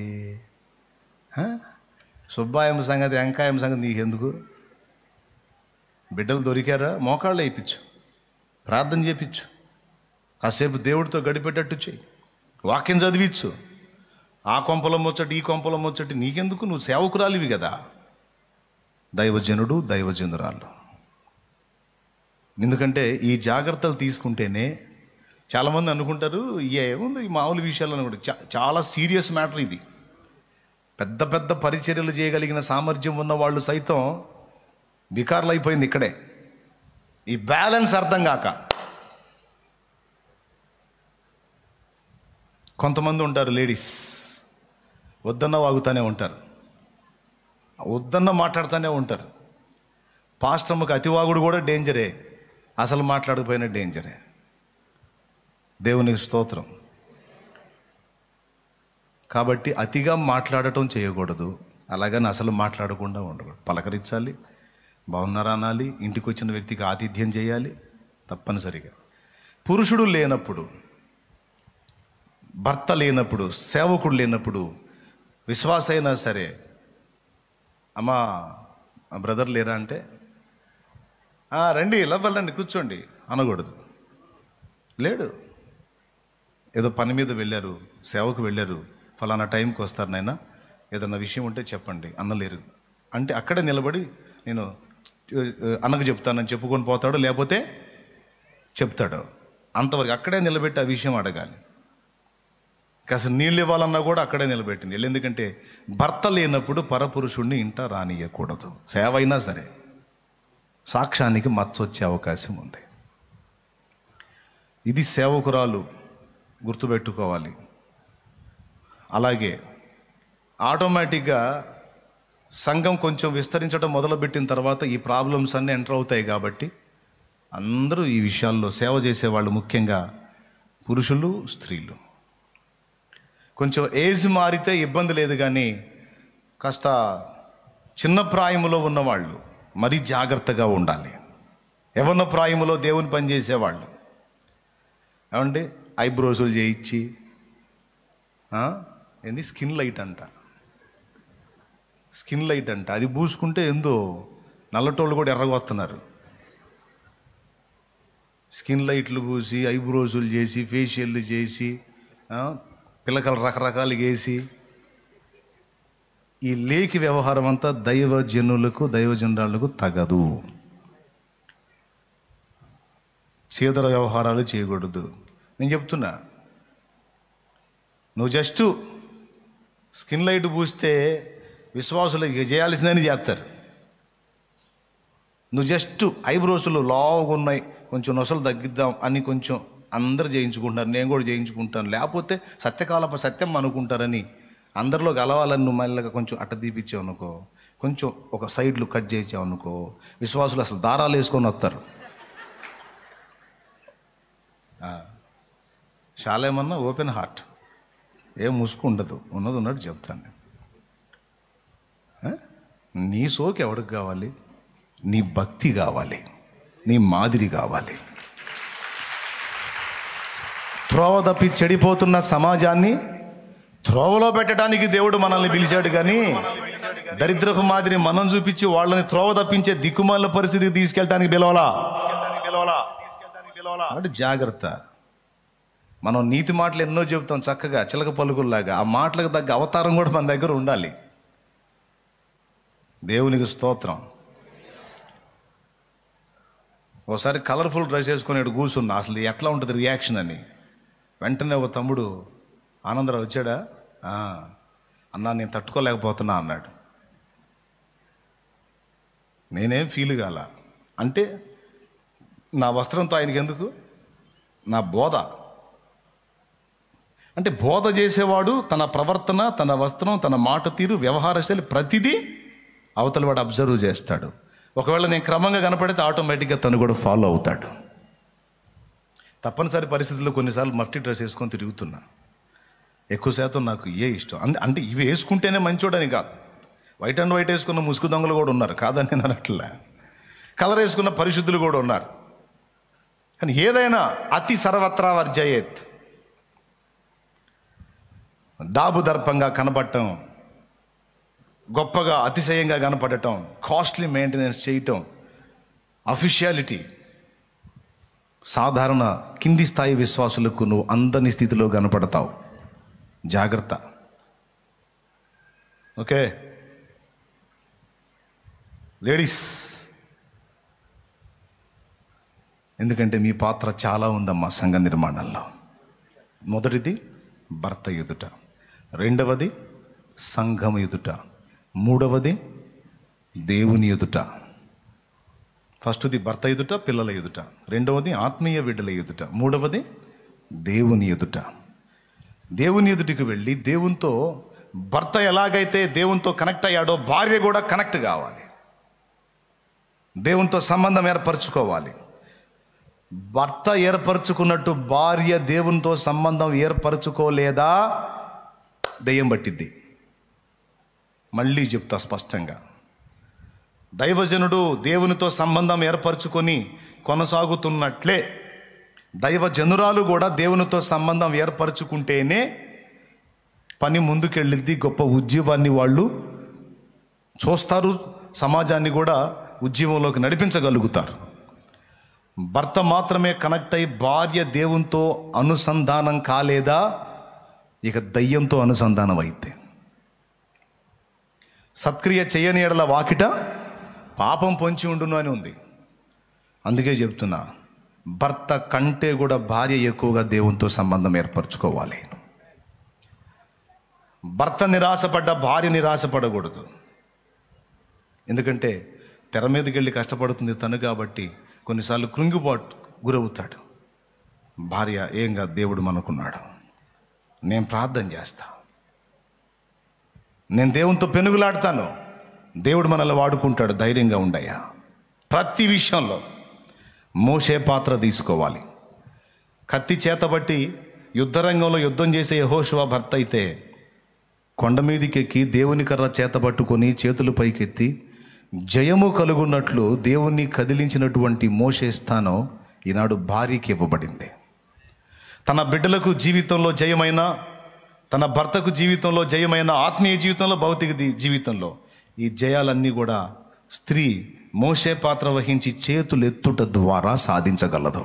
సుబ్బాయమ్మ సంగతి, వెంకాయమ్మ సంగతి నీకెందుకు? బిడ్డలు దొరికారా, మోకాళ్ళు వేయించు, ప్రార్థన చేయించు, కాసేపు దేవుడితో గడిపేటట్టు చెయ్యి, వాక్యం చదివించు. ఆ కొంపల ముచ్చటి ఈ కొంపల ముచ్చటి నీకెందుకు? నువ్వు సేవకురాలివి కదా. దైవజనుడు, దైవజనురాలు. ఎందుకంటే ఈ జాగ్రత్తలు తీసుకుంటేనే చాలామంది అనుకుంటారు ఏముంది ఈ మామూలు విషయాలు అనుకుంటారు. చాలా సీరియస్ మ్యాటర్ ఇది. పెద్ద పెద్ద పరిచర్యలు చేయగలిగిన సామర్థ్యం ఉన్న వాళ్ళు సైతం వికారులు అయిపోయింది ఇక్కడే. ఈ బ్యాలెన్స్ అర్థం కాక కొంతమంది ఉంటారు, లేడీస్ వద్దన్న వాగుతూనే ఉంటారు, వద్దన్న మాట్లాడుతూనే ఉంటారు. పాస్టమ్మకి అతివాగుడు కూడా డేంజరే, అసలు మాట్లాడకపోయినా డేంజరే. దేవునికి స్తోత్రం. కాబట్టి అతిగా మాట్లాడటం చేయకూడదు, అలాగని అసలు మాట్లాడకుండా ఉండకూడదు. పలకరించాలి, బాగున్నారా అనాలి, ఇంటికి వచ్చిన వ్యక్తికి ఆతిథ్యం చేయాలి తప్పనిసరిగా. పురుషుడు లేనప్పుడు, భర్త లేనప్పుడు, సేవకుడు లేనప్పుడు, విశ్వాస అయినా సరే, అమ్మా బ్రదర్ లేరా అంటే రండి లోపలండి కూర్చోండి అనకూడదు. లేడు, ఏదో పని మీద వెళ్ళారు, సేవకు వెళ్ళారు, ఫలానా టైంకి వస్తారు నాయన, ఏదన్నా విషయం ఉంటే చెప్పండి అన్నలేరు అంటే అక్కడే నిలబడి నేను అన్నకు చెప్తానని చెప్పుకొని పోతాడు, లేకపోతే చెప్తాడు. అంతవరకు అక్కడే నిలబెట్టి ఆ విషయం అడగాలి. కాస్త నీళ్ళు ఇవ్వాలన్నా కూడా అక్కడే నిలబెట్టింది. ఎందుకంటే భర్త లేనప్పుడు పరపురుషుణ్ణి ఇంట రానియకూడదు. సేవ అయినా సరే సాక్ష్యానికి మచ్చొచ్చే అవకాశం ఉంది. ఇది సేవకురాలు గుర్తుపెట్టుకోవాలి. అలాగే ఆటోమేటిక్గా సంఘం కొంచెం విస్తరించడం మొదలుపెట్టిన తర్వాత ఈ ప్రాబ్లమ్స్ అన్నీ ఎంటర్ అవుతాయి. కాబట్టి అందరూ ఈ విషయాల్లో సేవ చేసేవాళ్ళు, ముఖ్యంగా పురుషులు, స్త్రీలు, కొంచెం ఏజ్ మారితే ఇబ్బంది లేదు, కానీ కాస్త చిన్న ప్రాయములో ఉన్నవాళ్ళు మరీ జాగ్రత్తగా ఉండాలి. యవ్వన ప్రాయములో దేవుని పని చేసేవాళ్ళు ఏమండి ఐబ్రోసులు చేయించి ఏంది స్కిన్ లైట్ అంట, స్కిన్ లైట్ అంట, అది పూసుకుంటే ఏందో నల్లటోళ్ళు కూడా ఎర్రగొస్తున్నారు. స్కిన్ లైట్లు పూసి, ఐబ్రోసులు చేసి, ఫేషియల్లు చేసి, పిల్లకలు రకరకాలుగా వేసి, ఈ లేకి వ్యవహారం అంతా దైవజనులకు, దైవజనురాలకు తగదు. చీదర వ్యవహారాలు చేయకూడదు. నేను చెప్తున్నా, నువ్వు జస్ట్ స్కిన్ లైట్ పూస్తే విశ్వాసులు చేయాల్సిందని చేస్తారు. నువ్వు జస్ట్ ఐబ్రోసులు లావుగా ఉన్నాయి, కొంచెం నొసలు తగ్గిద్దాం అని కొంచెం అందరు చేయించుకుంటారు, నేను కూడా చేయించుకుంటాను, లేకపోతే సత్యకాలప సత్యం అనుకుంటారని అందరిలో కలవాలని నువ్వు మళ్ళీ కొంచెం అట్ట తీపిచ్చావు అనుకో, కొంచెం ఒక సైడ్లు కట్ చేసావు అనుకో, విశ్వాసులు అసలు దారాలు వేసుకొని వస్తారు. శాలేమన్నా ఓపెన్ హార్ట్, ఏం ముసుగు ఉండదు, ఉన్నది ఉన్నట్టు చెప్తాను. నీ సోకి ఎవరికి కావాలి? నీ భక్తి కావాలి, నీ మాదిరి కావాలి. త్రోవ తప్పి చెడిపోతున్న సమాజాన్ని త్రోవలో పెట్టడానికి దేవుడు మనల్ని పిలిచాడు, కానీ దరిద్రపు మాదిరి మనం చూపించి వాళ్ళని త్రోవ తప్పించే దిక్కుమాల పరిస్థితికి తీసుకెళ్ళడానికి పిలవాలా? అంటే జాగ్రత్త. మనం నీతి మాటలు ఎన్నో చెబుతాం చక్కగా చిలక పలుకుల్లాగా, ఆ మాటలకు తగ్గ అవతారం కూడా మన దగ్గర ఉండాలి. దేవునికి స్తోత్రం. ఒకసారి కలర్ఫుల్ డ్రెస్ వేసుకుని కూర్చున్నా, అసలు ఎట్లా ఉంటుంది రియాక్షన్ అని. వెంటనే ఒక తమ్ముడు ఆనందరావు వచ్చాడా, అన్నా నేను తట్టుకోలేకపోతున్నా అన్నాడు. నేనేం ఫీల్ కాల. అంటే నా వస్త్రంతో ఆయనకి ఎందుకు? నా బోధ. అంటే బోధ చేసేవాడు తన ప్రవర్తన, తన వస్త్రం, తన మాట తీరు, వ్యవహార శైలి ప్రతిదీ అవతల వాడు అబ్జర్వ్ చేస్తాడు. ఒకవేళ నేను క్రమంగా కనపడితే ఆటోమేటిక్గా తను కూడా ఫాలో అవుతాడు. తప్పనిసరి పరిస్థితుల్లో కొన్నిసార్లు మఫ్టీ డ్రెస్ వేసుకొని తిరుగుతున్నా. ఎక్కువ శాతం నాకు ఇష్టం. అంటే ఇవి వేసుకుంటేనే మంచోడని కాదు. వైట్ అండ్ వైట్ వేసుకున్న ముసుగు దొంగలు కూడా ఉన్నారు, కాదని నేను అనట్లే. కలర్ వేసుకున్న పరిశుద్ధులు కూడా ఉన్నారు. కానీ ఏదైనా అతి సర్వత్రా వర్జయేత్, డాబు దర్పంగా కనపడటం, గొప్పగా అతిశయంగా కనపడటం, కాస్ట్లీ మెయింటెనెన్స్ చేయటం, అఫీషియాలిటీ, సాధారణ కింది స్థాయి విశ్వాసులకు నువ్వు అందని స్థితిలో కనపడతావు. జాగ్రత్త. ఓకే లేడీస్, ఎందుకంటే మీ పాత్ర చాలా ఉందమ్మా సంఘ నిర్మాణంలో. మొదటిది భర్త ఎదుట, రెండవది సంఘం ఎదుట, మూడవది దేవుని ఎదుట. ఫస్ట్ది భర్త ఎదుట, పిల్లల ఎదుట, రెండవది ఆత్మీయ బిడ్డల ఎదుట, మూడవది దేవుని ఎదుట. దేవుని ఎదుటికి వెళ్ళి దేవునితో, భర్త ఎలాగైతే దేవునితో కనెక్ట్ అయ్యాడో భార్య కూడా కనెక్ట్ కావాలి, దేవునితో సంబంధం ఏర్పరచుకోవాలి. భర్త ఏర్పరచుకున్నట్టు భార్య దేవునితో సంబంధం ఏర్పరచుకోలేదా దెయ్యం పట్టిద్ది. మళ్ళీ చెప్తా స్పష్టంగా, దైవజనుడు దేవునితో సంబంధం ఏర్పరచుకొని కొనసాగుతున్నట్లే దైవజనురాలు కూడా దేవునితో సంబంధం ఏర్పరచుకుంటేనే పని ముందుకెళ్ళిద్ది. గొప్ప ఉద్యమాన్ని వాళ్ళు చూస్తారు, సమాజాన్ని కూడా ఉద్యమంలోకి నడిపించగలుగుతారు. భర్త మాత్రమే కనెక్ట్ అయి భార్య దేవునితో అనుసంధానం కాలేదా ఇక దయ్యంతో అనుసంధానం అయితే. సత్క్రియ చేయని ఎడల వాకిట పాపం పొంచి ఉండును అని ఉంది. అందుకే చెప్తున్నా, భర్త కంటే కూడా భార్య ఎక్కువగా దేవునితో సంబంధం ఏర్పరచుకోవాలి. భర్త నిరాశపడ్డ భార్య నిరాశపడకూడదు. ఎందుకంటే తెర మీదకి వెళ్ళి కష్టపడుతుంది తను కాబట్టి కొన్నిసార్లు కృంగిపాటు గురవుతాడు. భార్య ఏం కాదు, దేవుడు మనకున్నాడు, నేను ప్రార్థన చేస్తా, నేను దేవునితో పెనుగులాడతాను, దేవుడు మనల్ని వాడుకుంటాడు, ధైర్యంగా ఉండయ్యా. ప్రతి విషయంలో మోషే పాత్ర తీసుకోవాలి. కత్తి చేతబట్టి యుద్ధరంగంలో యుద్ధం చేసే యెహోషువ భర్త అయితే కొండ మీదికి ఎక్కి దేవుని కర్ర చేతబట్టుకొని చేతులు పైకెత్తి జయము కలుగున్నట్లు దేవుణ్ణి కదిలించినటువంటి మోషే స్థానం ఈనాడు భార్యకి ఇవ్వబడింది. తన బిడ్డలకు జీవితంలో జయమైన, తన భర్తకు జీవితంలో జయమైన, ఆత్మీయ జీవితంలో, భౌతిక జీవితంలో ఈ జయాలన్నీ కూడా స్త్రీ మోషే పాత్ర వహించి చేతులు ఎత్తుట ద్వారా సాధించగలదు.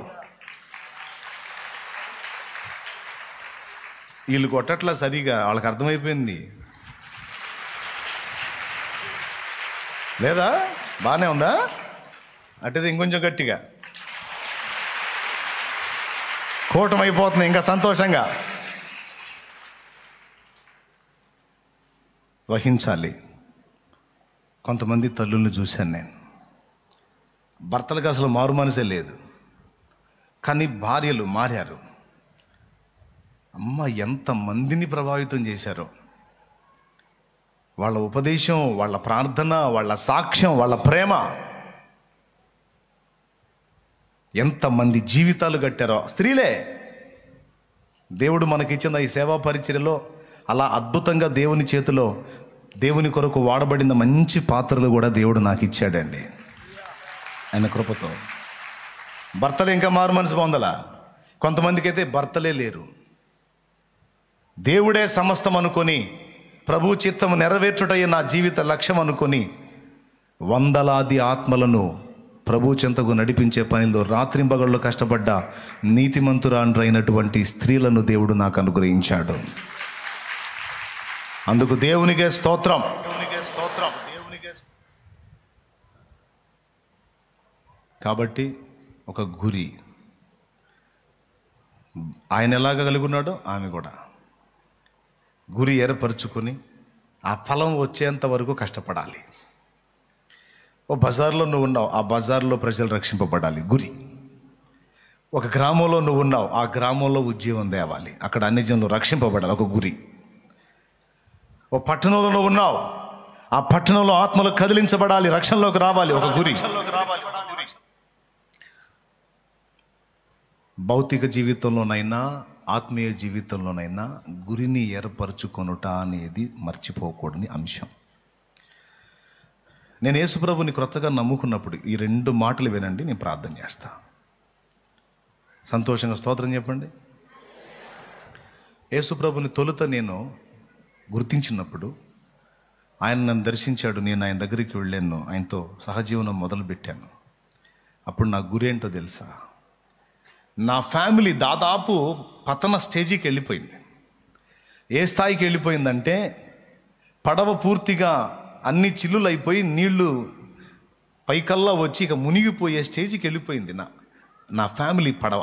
వీళ్ళు కొట్టట్లా సరిగా, వాళ్ళకి అర్థమైపోయింది లేదా? బాగానే ఉందా? అంటే ఇంకొంచెం గట్టిగా కూటమైపోతుంది ఇంకా సంతోషంగా వహించాలి. కొంతమంది తల్లుల్ని చూశాను నేను, భర్తలకు అసలు మారు మనసే లేదు, కానీ భార్యలు మారారు. అమ్మ ఎంతమందిని ప్రభావితం చేశారో. వాళ్ళ ఉపదేశం, వాళ్ళ ప్రార్థన, వాళ్ళ సాక్ష్యం, వాళ్ళ ప్రేమ ఎంతమంది జీవితాలు కట్టారో స్త్రీలే. దేవుడు మనకిచ్చిన ఈ సేవా పరిచర్యలో అలా అద్భుతంగా దేవుని చేతిలో దేవుని కొరకు వాడబడిన మంచి పాత్రలు కూడా దేవుడు నాకు ఇచ్చాడండి ఆయన కృపతో. భర్తలు ఇంకా మారు మనసు పొందలా. కొంతమందికి అయితే భర్తలే లేరు. దేవుడే సమస్తం అనుకొని, ప్రభు చిత్తము నెరవేర్చుటయ్యే నా జీవిత లక్ష్యం అనుకొని వందలాది ఆత్మలను ప్రభు చెంతకు నడిపించే పనిలో రాత్రింబగళ్ళు కష్టపడ్డ నీతిమంతురాండ్రైనటువంటి స్త్రీలను దేవుడు నాకు అనుగ్రహించాడు. అందుకు దేవునికే స్తోత్రం. కాబట్టి ఒక గురి, ఆయన ఎలాగ కలిగి ఉన్నాడో ఆమె కూడా గురి ఏర్పరచుకొని ఆ ఫలం వచ్చేంత వరకు కష్టపడాలి. ఓ బజార్లో నువ్వు ఉన్నావు, ఆ బజార్లో ప్రజలు రక్షింపబడాలి, గురి. ఒక గ్రామంలో నువ్వు ఉన్నావు, ఆ గ్రామంలో ఉద్యోగం తేవాలి, అక్కడ అన్ని జనులు రక్షింపబడాలి, ఒక గురి. ఓ పట్టణంలో నువ్వు ఉన్నావు, ఆ పట్టణంలో ఆత్మలు కదిలించబడాలి, రక్షణలోకి రావాలి, ఒక గురి. భౌతిక జీవితంలోనైనా ఆత్మీయ జీవితంలోనైనా గురిని ఏర్పరచుకొనుట అనేది మర్చిపోకూడని అంశం. నేను యేసుప్రభుని క్రొత్తగా నమ్ముకున్నప్పుడు ఈ 2 మాటలు వినండి, నేను ప్రార్థన చేస్తా. సంతోషంగా స్తోత్రం చెప్పండి. యేసుప్రభుని తొలుత నేను గుర్తించినప్పుడు ఆయన నన్ను దర్శించాడు, నేను ఆయన దగ్గరికి వెళ్ళాను, ఆయనతో సహజీవనం మొదలుపెట్టాను. అప్పుడు నా గురి ఏంటో తెలుసా? నా ఫ్యామిలీ దాదాపు పతన స్టేజీకి వెళ్ళిపోయింది. ఏ స్థాయికి వెళ్ళిపోయిందంటే పడవ పూర్తిగా అన్ని చిల్లులు అయిపోయి నీళ్లు పైకల్లా వచ్చి ఇక మునిగిపోయే స్టేజీకి వెళ్ళిపోయింది నా ఫ్యామిలీ పడవ.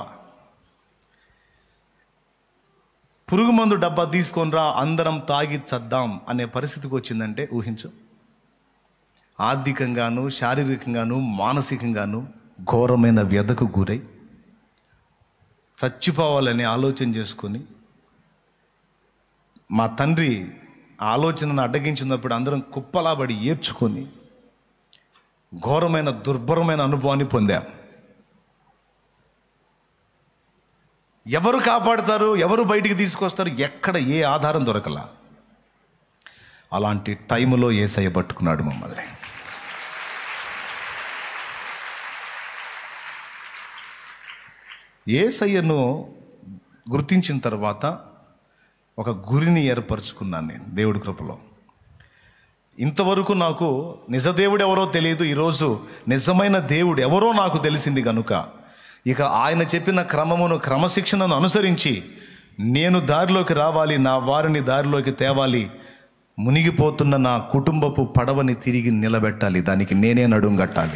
పురుగు మందు డబ్బా తీసుకొని రా, అందరం తాగి చద్దాం అనే పరిస్థితికి వచ్చిందంటే ఊహించు. ఆర్థికంగాను, శారీరకంగాను, మానసికంగాను ఘోరమైన వ్యధకు గురై చచ్చిపోవాలని ఆలోచన చేసుకొని, మా తండ్రి ఆలోచనను అడ్డగించినప్పుడు అందరం కుప్పలాబడి ఏడ్చుకొని ఘోరమైన దుర్భరమైన అనుభవాన్ని పొందాం. ఎవరు కాపాడుతారు, ఎవరు బయటికి తీసుకొస్తారు, ఎక్కడ ఏ ఆధారం దొరకలా. అలాంటి టైంలో యేసయ్య పట్టుకున్నాడు మమ్మల్ని. యేసయ్యను గుర్తించిన తర్వాత ఒక గురిని ఏర్పరచుకున్నాను నేను దేవుడి కృపలో. ఇంతవరకు నాకు నిజదేవుడు ఎవరో తెలియదు, ఈరోజు నిజమైన దేవుడు ఎవరో నాకు తెలిసింది కనుక ఇక ఆయన చెప్పిన క్రమమును, క్రమశిక్షణను అనుసరించి నేను దారిలోకి రావాలి, నా వారిని దారిలోకి తేవాలి, మునిగిపోతున్న నా కుటుంబపు పడవని తిరిగి నిలబెట్టాలి, దానికి నేనే నడుం కట్టాలి.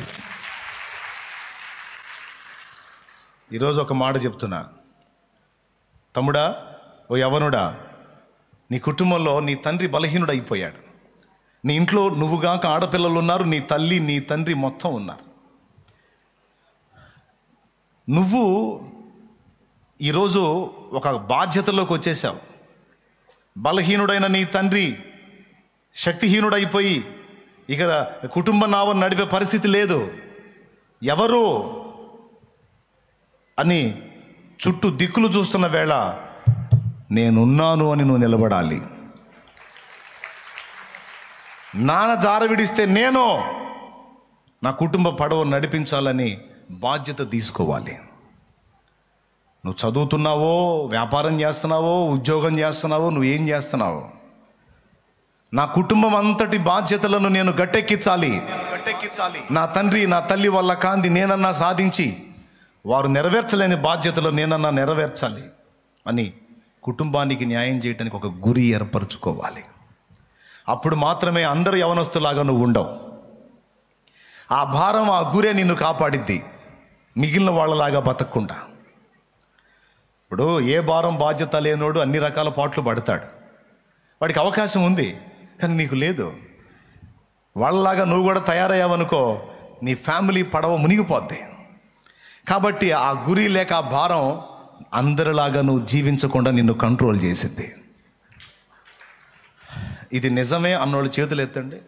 ఈరోజు ఒక మాట చెప్తున్నా, తమ్ముడా, ఓ యవనుడా, నీ కుటుంబంలో నీ తండ్రి బలహీనుడు అయిపోయాడు. నీ ఇంట్లో నువ్వుగాక ఆడపిల్లలు ఉన్నారు, నీ తల్లి నీ తండ్రి మొత్తం ఉన్నారు. నువ్వు ఈరోజు ఒక బాధ్యతలోకి వచ్చేసావు. బలహీనుడైన నీ తండ్రి శక్తిహీనుడైపోయి ఇక కుటుంబ నావను నడిపే పరిస్థితి లేదు. ఎవరు అని చుట్టూ దిక్కులు చూస్తున్న వేళ నేనున్నాను అని నువ్వు నిలబడాలి. నాన్న జార విడిస్తే నేను నా కుటుంబ పడవ నడిపించాలని బాధ్యత తీసుకోవాలి. నువ్వు చదువుతున్నావో, వ్యాపారం చేస్తున్నావో, ఉద్యోగం చేస్తున్నావో, నువ్వేం చేస్తున్నావో, నా కుటుంబం అంతటి బాధ్యతలను నేను గట్టెక్కించాలి. నా తండ్రి నా తల్లి వల్ల కాంది నేనన్నా సాధించి వారు నెరవేర్చలేని బాధ్యతలు నేనన్నా నెరవేర్చాలి అని కుటుంబానికి న్యాయం చేయడానికి ఒక గురి ఏర్పరచుకోవాలి. అప్పుడు మాత్రమే అందరు యవనస్తులాగా నువ్వు ఉండవు. ఆ భారం, ఆ గురే నిన్ను కాపాడిద్ది, మిగిలిన వాళ్ళలాగా బతకకుండా. ఇప్పుడు ఏ భారం బాధ్యత లేనోడు అన్ని రకాల పాటలు పడతాడు, వాడికి అవకాశం ఉంది, కానీ నీకు లేదు. వాళ్ళలాగా నువ్వు కూడా తయారయ్యావనుకో, నీ ఫ్యామిలీ పడవ మునిగిపోద్ది. కాబట్టి ఆ గురి లేక ఆ భారం అందరిలాగా నువ్వు జీవించకుండా నిన్ను కంట్రోల్ చేసింది. ఇది నిజమే అన్నోళ్ళు చేతులు ఎత్తండి,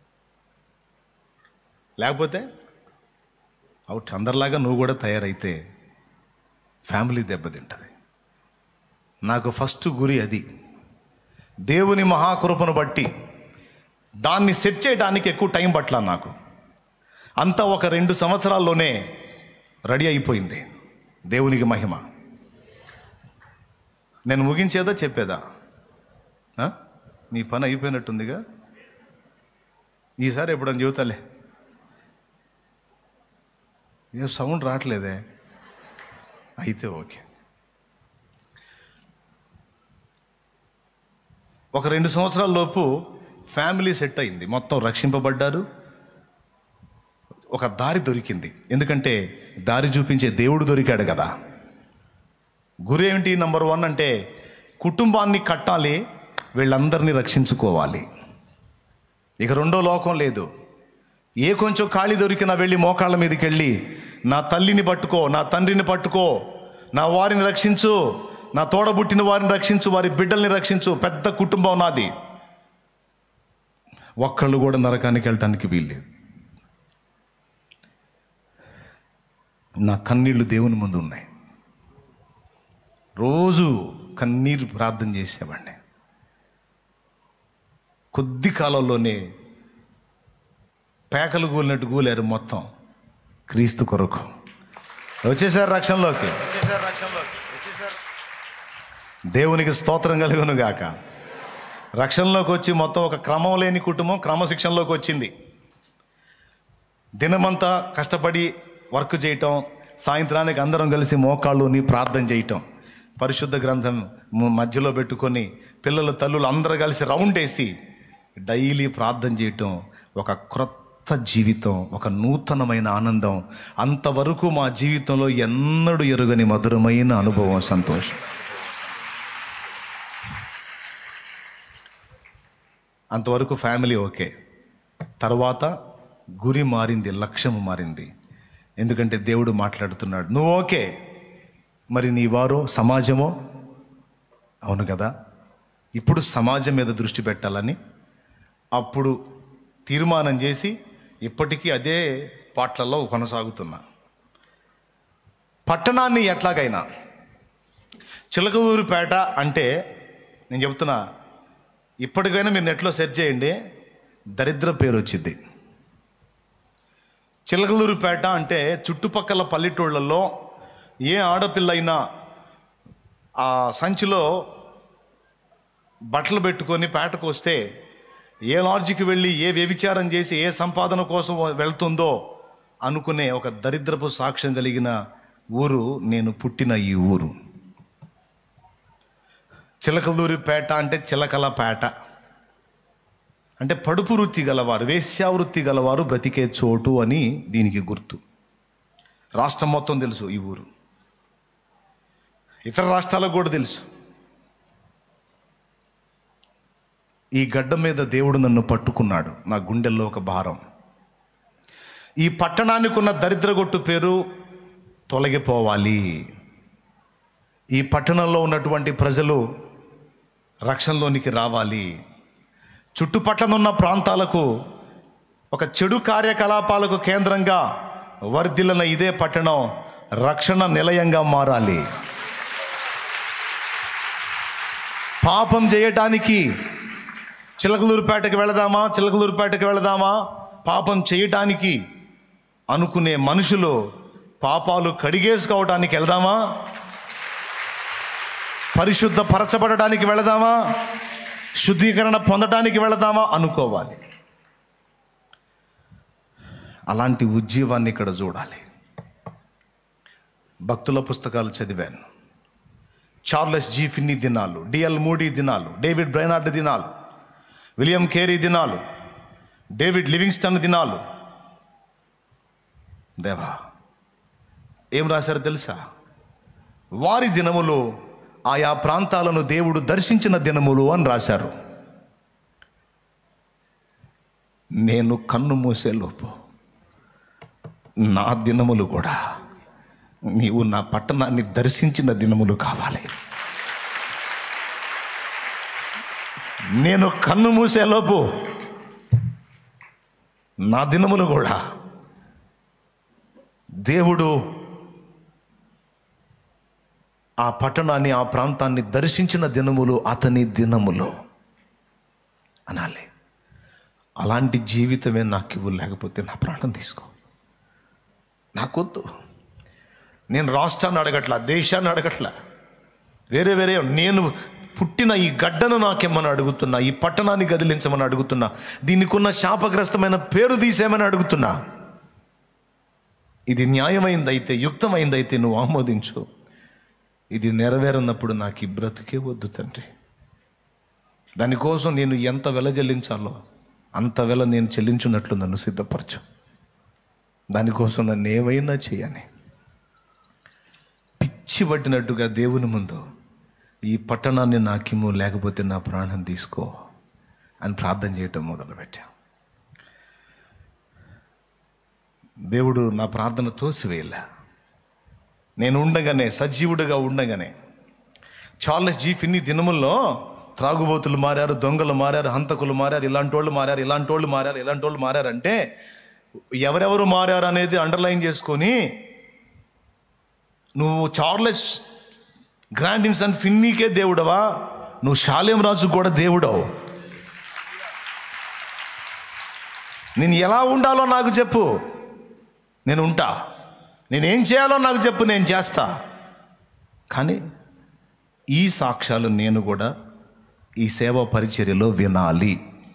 లేకపోతే అవుట్. అందరిలాగా నువ్వు కూడా తయారైతే ఫ్యామిలీ దెబ్బతింటుంది. నాకు ఫస్ట్ గురి అది. దేవుని మహాకృపను బట్టి దాన్ని సెట్ చేయడానికి ఎక్కువ టైం పట్ల నాకు. అంతా ఒక 2 సంవత్సరాల్లోనే రెడీ అయిపోయింది. దేవునికి మహిమ. నేను ముగించేదా చెప్పేదా? మీ పని అయిపోయినట్టుందిగా. ఈసారి ఎప్పుడని చెబుతాలే. ఏ సౌండ్ రావట్లేదే? అయితే ఓకే. ఒక 2 సంవత్సరాల లోపు ఫ్యామిలీ సెట్ అయింది, మొత్తం రక్షింపబడ్డారు. ఒక దారి దొరికింది, ఎందుకంటే దారి చూపించే దేవుడు దొరికాడు కదా. గురి ఏమిటి? నంబర్ 1 అంటే కుటుంబాన్ని కట్టాలి, వీళ్ళందరినీ రక్షించుకోవాలి. ఇక రెండో లోకం లేదు. ఏ కొంచెం ఖాళీ దొరికినా వెళ్ళి మోకాళ్ళ మీదకి వెళ్ళి నా తల్లిని పట్టుకో, నా తండ్రిని పట్టుకో, నా వారిని రక్షించు, నా తోడబుట్టిన వారిని రక్షించు, వారి బిడ్డల్ని రక్షించు. పెద్ద కుటుంబం నాది. ఒక్కళ్ళు కూడా నరకానికి వెళ్ళటానికి వీల్లేదు. నా కన్నీళ్లు దేవుని ముందు ఉన్నాయి. రోజు కన్నీరు ప్రార్థన చేసేవాడిని. కొద్ది కాలంలోనే పేకలు గూలినట్టు గూలారు మొత్తం క్రీస్తు కొరకు. వచ్చేసారు రక్షణలోకి. దేవునికి స్తోత్రం కలుగును గాక. రక్షణలోకి వచ్చి మొత్తం ఒక క్రమం లేని కుటుంబం క్రమశిక్షణలోకి వచ్చింది. దినమంతా కష్టపడి వర్క్ చేయటం, సాయంత్రానికి అందరం కలిసి మోకాళ్ళుని ప్రార్థన చేయటం, పరిశుద్ధ గ్రంథం మధ్యలో పెట్టుకొని పిల్లల తల్లులు అందరూ కలిసి రౌండ్ వేసి డైలీ ప్రార్థన చేయటం ఒక క్రొత్త జీవితం, ఒక నూతనమైన ఆనందం. అంతవరకు మా జీవితంలో ఎన్నడూ ఎరుగని మధురమైన అనుభవం, సంతోషం. అంతవరకు ఫ్యామిలీ ఓకే. తర్వాత గురి మారింది, లక్ష్యము మారింది. ఎందుకంటే దేవుడు మాట్లాడుతున్నాడు, నువ్వు ఓకే, మరి నీ వారో సమాజమో. అవును కదా, ఇప్పుడు సమాజం మీద దృష్టి పెట్టాలని అప్పుడు తీర్మానం చేసి ఇప్పటికీ అదే పాటలలో కొనసాగుతున్నా. పట్టణాన్ని ఎట్లాగైనా, చిలకలూరిపేట అంటే నేను చెప్తున్నా, ఇప్పటికైనా మీరు నెట్లో సెర్చ్ చేయండి, దరిద్ర పేరు వచ్చింది. చిలకలూరిపేట అంటే చుట్టుపక్కల పల్లెటూళ్ళల్లో ఏ ఆడపిల్ల అయినా ఆ సంచిలో బట్టలు పెట్టుకొని పేటకు వస్తే ఏ లాడ్జికి వెళ్ళి ఏ వ్యభిచారం చేసి ఏ సంపాదన కోసం వెళ్తుందో అనుకునే ఒక దరిద్రపు సాక్ష్యం కలిగిన ఊరు నేను పుట్టిన ఈ ఊరు. చిలకలూరిపేట అంటే చిలకలపేట అంటే పడుపు వృత్తి గలవారు, వేశ్యావృత్తి గలవారు బ్రతికే చోటు అని దీనికి గుర్తు. రాష్ట్రం మొత్తం తెలుసు ఈ ఊరు, ఇతర రాష్ట్రాలకు కూడా తెలుసు. ఈ గడ్డ మీద దేవుడు నన్ను పట్టుకున్నాడు, నా గుండెల్లో ఒక భారం. ఈ పట్టణానికి ఉన్న దరిద్రగొట్టు పేరు తొలగిపోవాలి. ఈ పట్టణంలో ఉన్నటువంటి ప్రజలు రక్షణలోనికి రావాలి. చుట్టుపక్కల ఉన్న ప్రాంతాలకు ఒక చెడు కార్యకలాపాలకు కేంద్రంగా వర్ధిల్లిన ఇదే పట్టణం రక్షణ నిలయంగా మారాలి. పాపం చేయటానికి చిలకలూరిపేటకి వెళదామా పాపం చేయటానికి అనుకునే మనుషులు పాపాలు కడిగేసుకోవటానికి వెళదామా, పరిశుద్ధ పరచబడటానికి వెళదామా, శుద్ధీకరణ పొందడానికి వెళదామా అనుకోవాలి. అలాంటి ఉజ్జీవాన్ని ఇక్కడ చూడాలి. భక్తుల పుస్తకాలు చదివాను. చార్లెస్ జీ ఫిన్నీ దినాలు, డిఎల్ మూడీ దినాలు, డేవిడ్ బ్రైనార్డ్ దినాలు, విలియం కేరీ దినాలు, డేవిడ్ లివింగ్స్టన్ దినాలు. దేవా ఏం రాశారో తెలుసా? వారి దినములు ఆయా ప్రాంతాలను దేవుడు దర్శించిన దినములు అని రాశారు. నేను కన్ను మూసేలోపు నా దినములు కూడా నీవు నా పట్టణాన్ని దర్శించిన దినములు కావాలి. నేను కన్ను మూసేలోపు నా దినములు కూడా దేవుడు ఆ పట్టణాన్ని, ఆ ప్రాంతాన్ని దర్శించిన దినములు అతని దినములు అనాలి. అలాంటి జీవితమే నాకు ఇవ్వు, లేకపోతే నా ప్రాణం తీసుకో. నాకొద్దు. నేను రాష్ట్రాన్ని అడగట్లా, దేశాన్ని అడగట్లా, వేరే నేను పుట్టిన ఈ గడ్డను నాకేమని అడుగుతున్నా, ఈ పట్టణాన్ని గదిలించమని అడుగుతున్నా, దీనికున్న శాపగ్రస్తమైన పేరు తీసేమని అడుగుతున్నా. ఇది న్యాయమైందైతే, యుక్తమైందైతే నువ్వు ఆమోదించు. ఇది నెరవేరనప్పుడు నాకు ఈ బ్రతుకే వద్దు తండ్రి. దానికోసం నేను ఎంత వెల చెల్లించాలో అంత వెల నేను చెల్లించున్నట్లు నన్ను సిద్ధపరచు. దానికోసం నన్ను ఏమైనా చేయని పిచ్చి పట్టినట్టుగా దేవుని ముందు ఈ పట్టణాన్ని నాకిమ్ము, లేకపోతే నా ప్రాణం తీసుకో అని ప్రార్థన చేయటం మొదలుపెట్టా. దేవుడు నా ప్రార్థన తోసివేయలే. నేను ఉండగానే, సజీవుడిగా ఉండగానే, చార్లెస్ జీ ఫిన్నీ దినముల్లో త్రాగుబోతులు మారారు, దొంగలు మారారు, హంతకులు మారారు, ఇలాంటి వాళ్ళు మారారు, ఇలాంటి వాళ్ళు మారారు, ఇలాంటి వాళ్ళు మారారంటే ఎవరెవరు మారారు అనేది అండర్లైన్ చేసుకొని నువ్వు చార్లెస్ గ్రాండిన్సన్ ఫిన్నీకే దేవుడవా? నువ్వు షాలేం రాజు కూడా దేవుడవు. నేను ఎలా ఉండాలో నాకు చెప్పు, నేను ఉంటా. నేనేం చేయాలో నాకు చెప్పు, నేను చేస్తా. కానీ ఈ సాక్ష్యాలు నేను కూడా ఈ సేవా పరిచర్యలో వినాలి.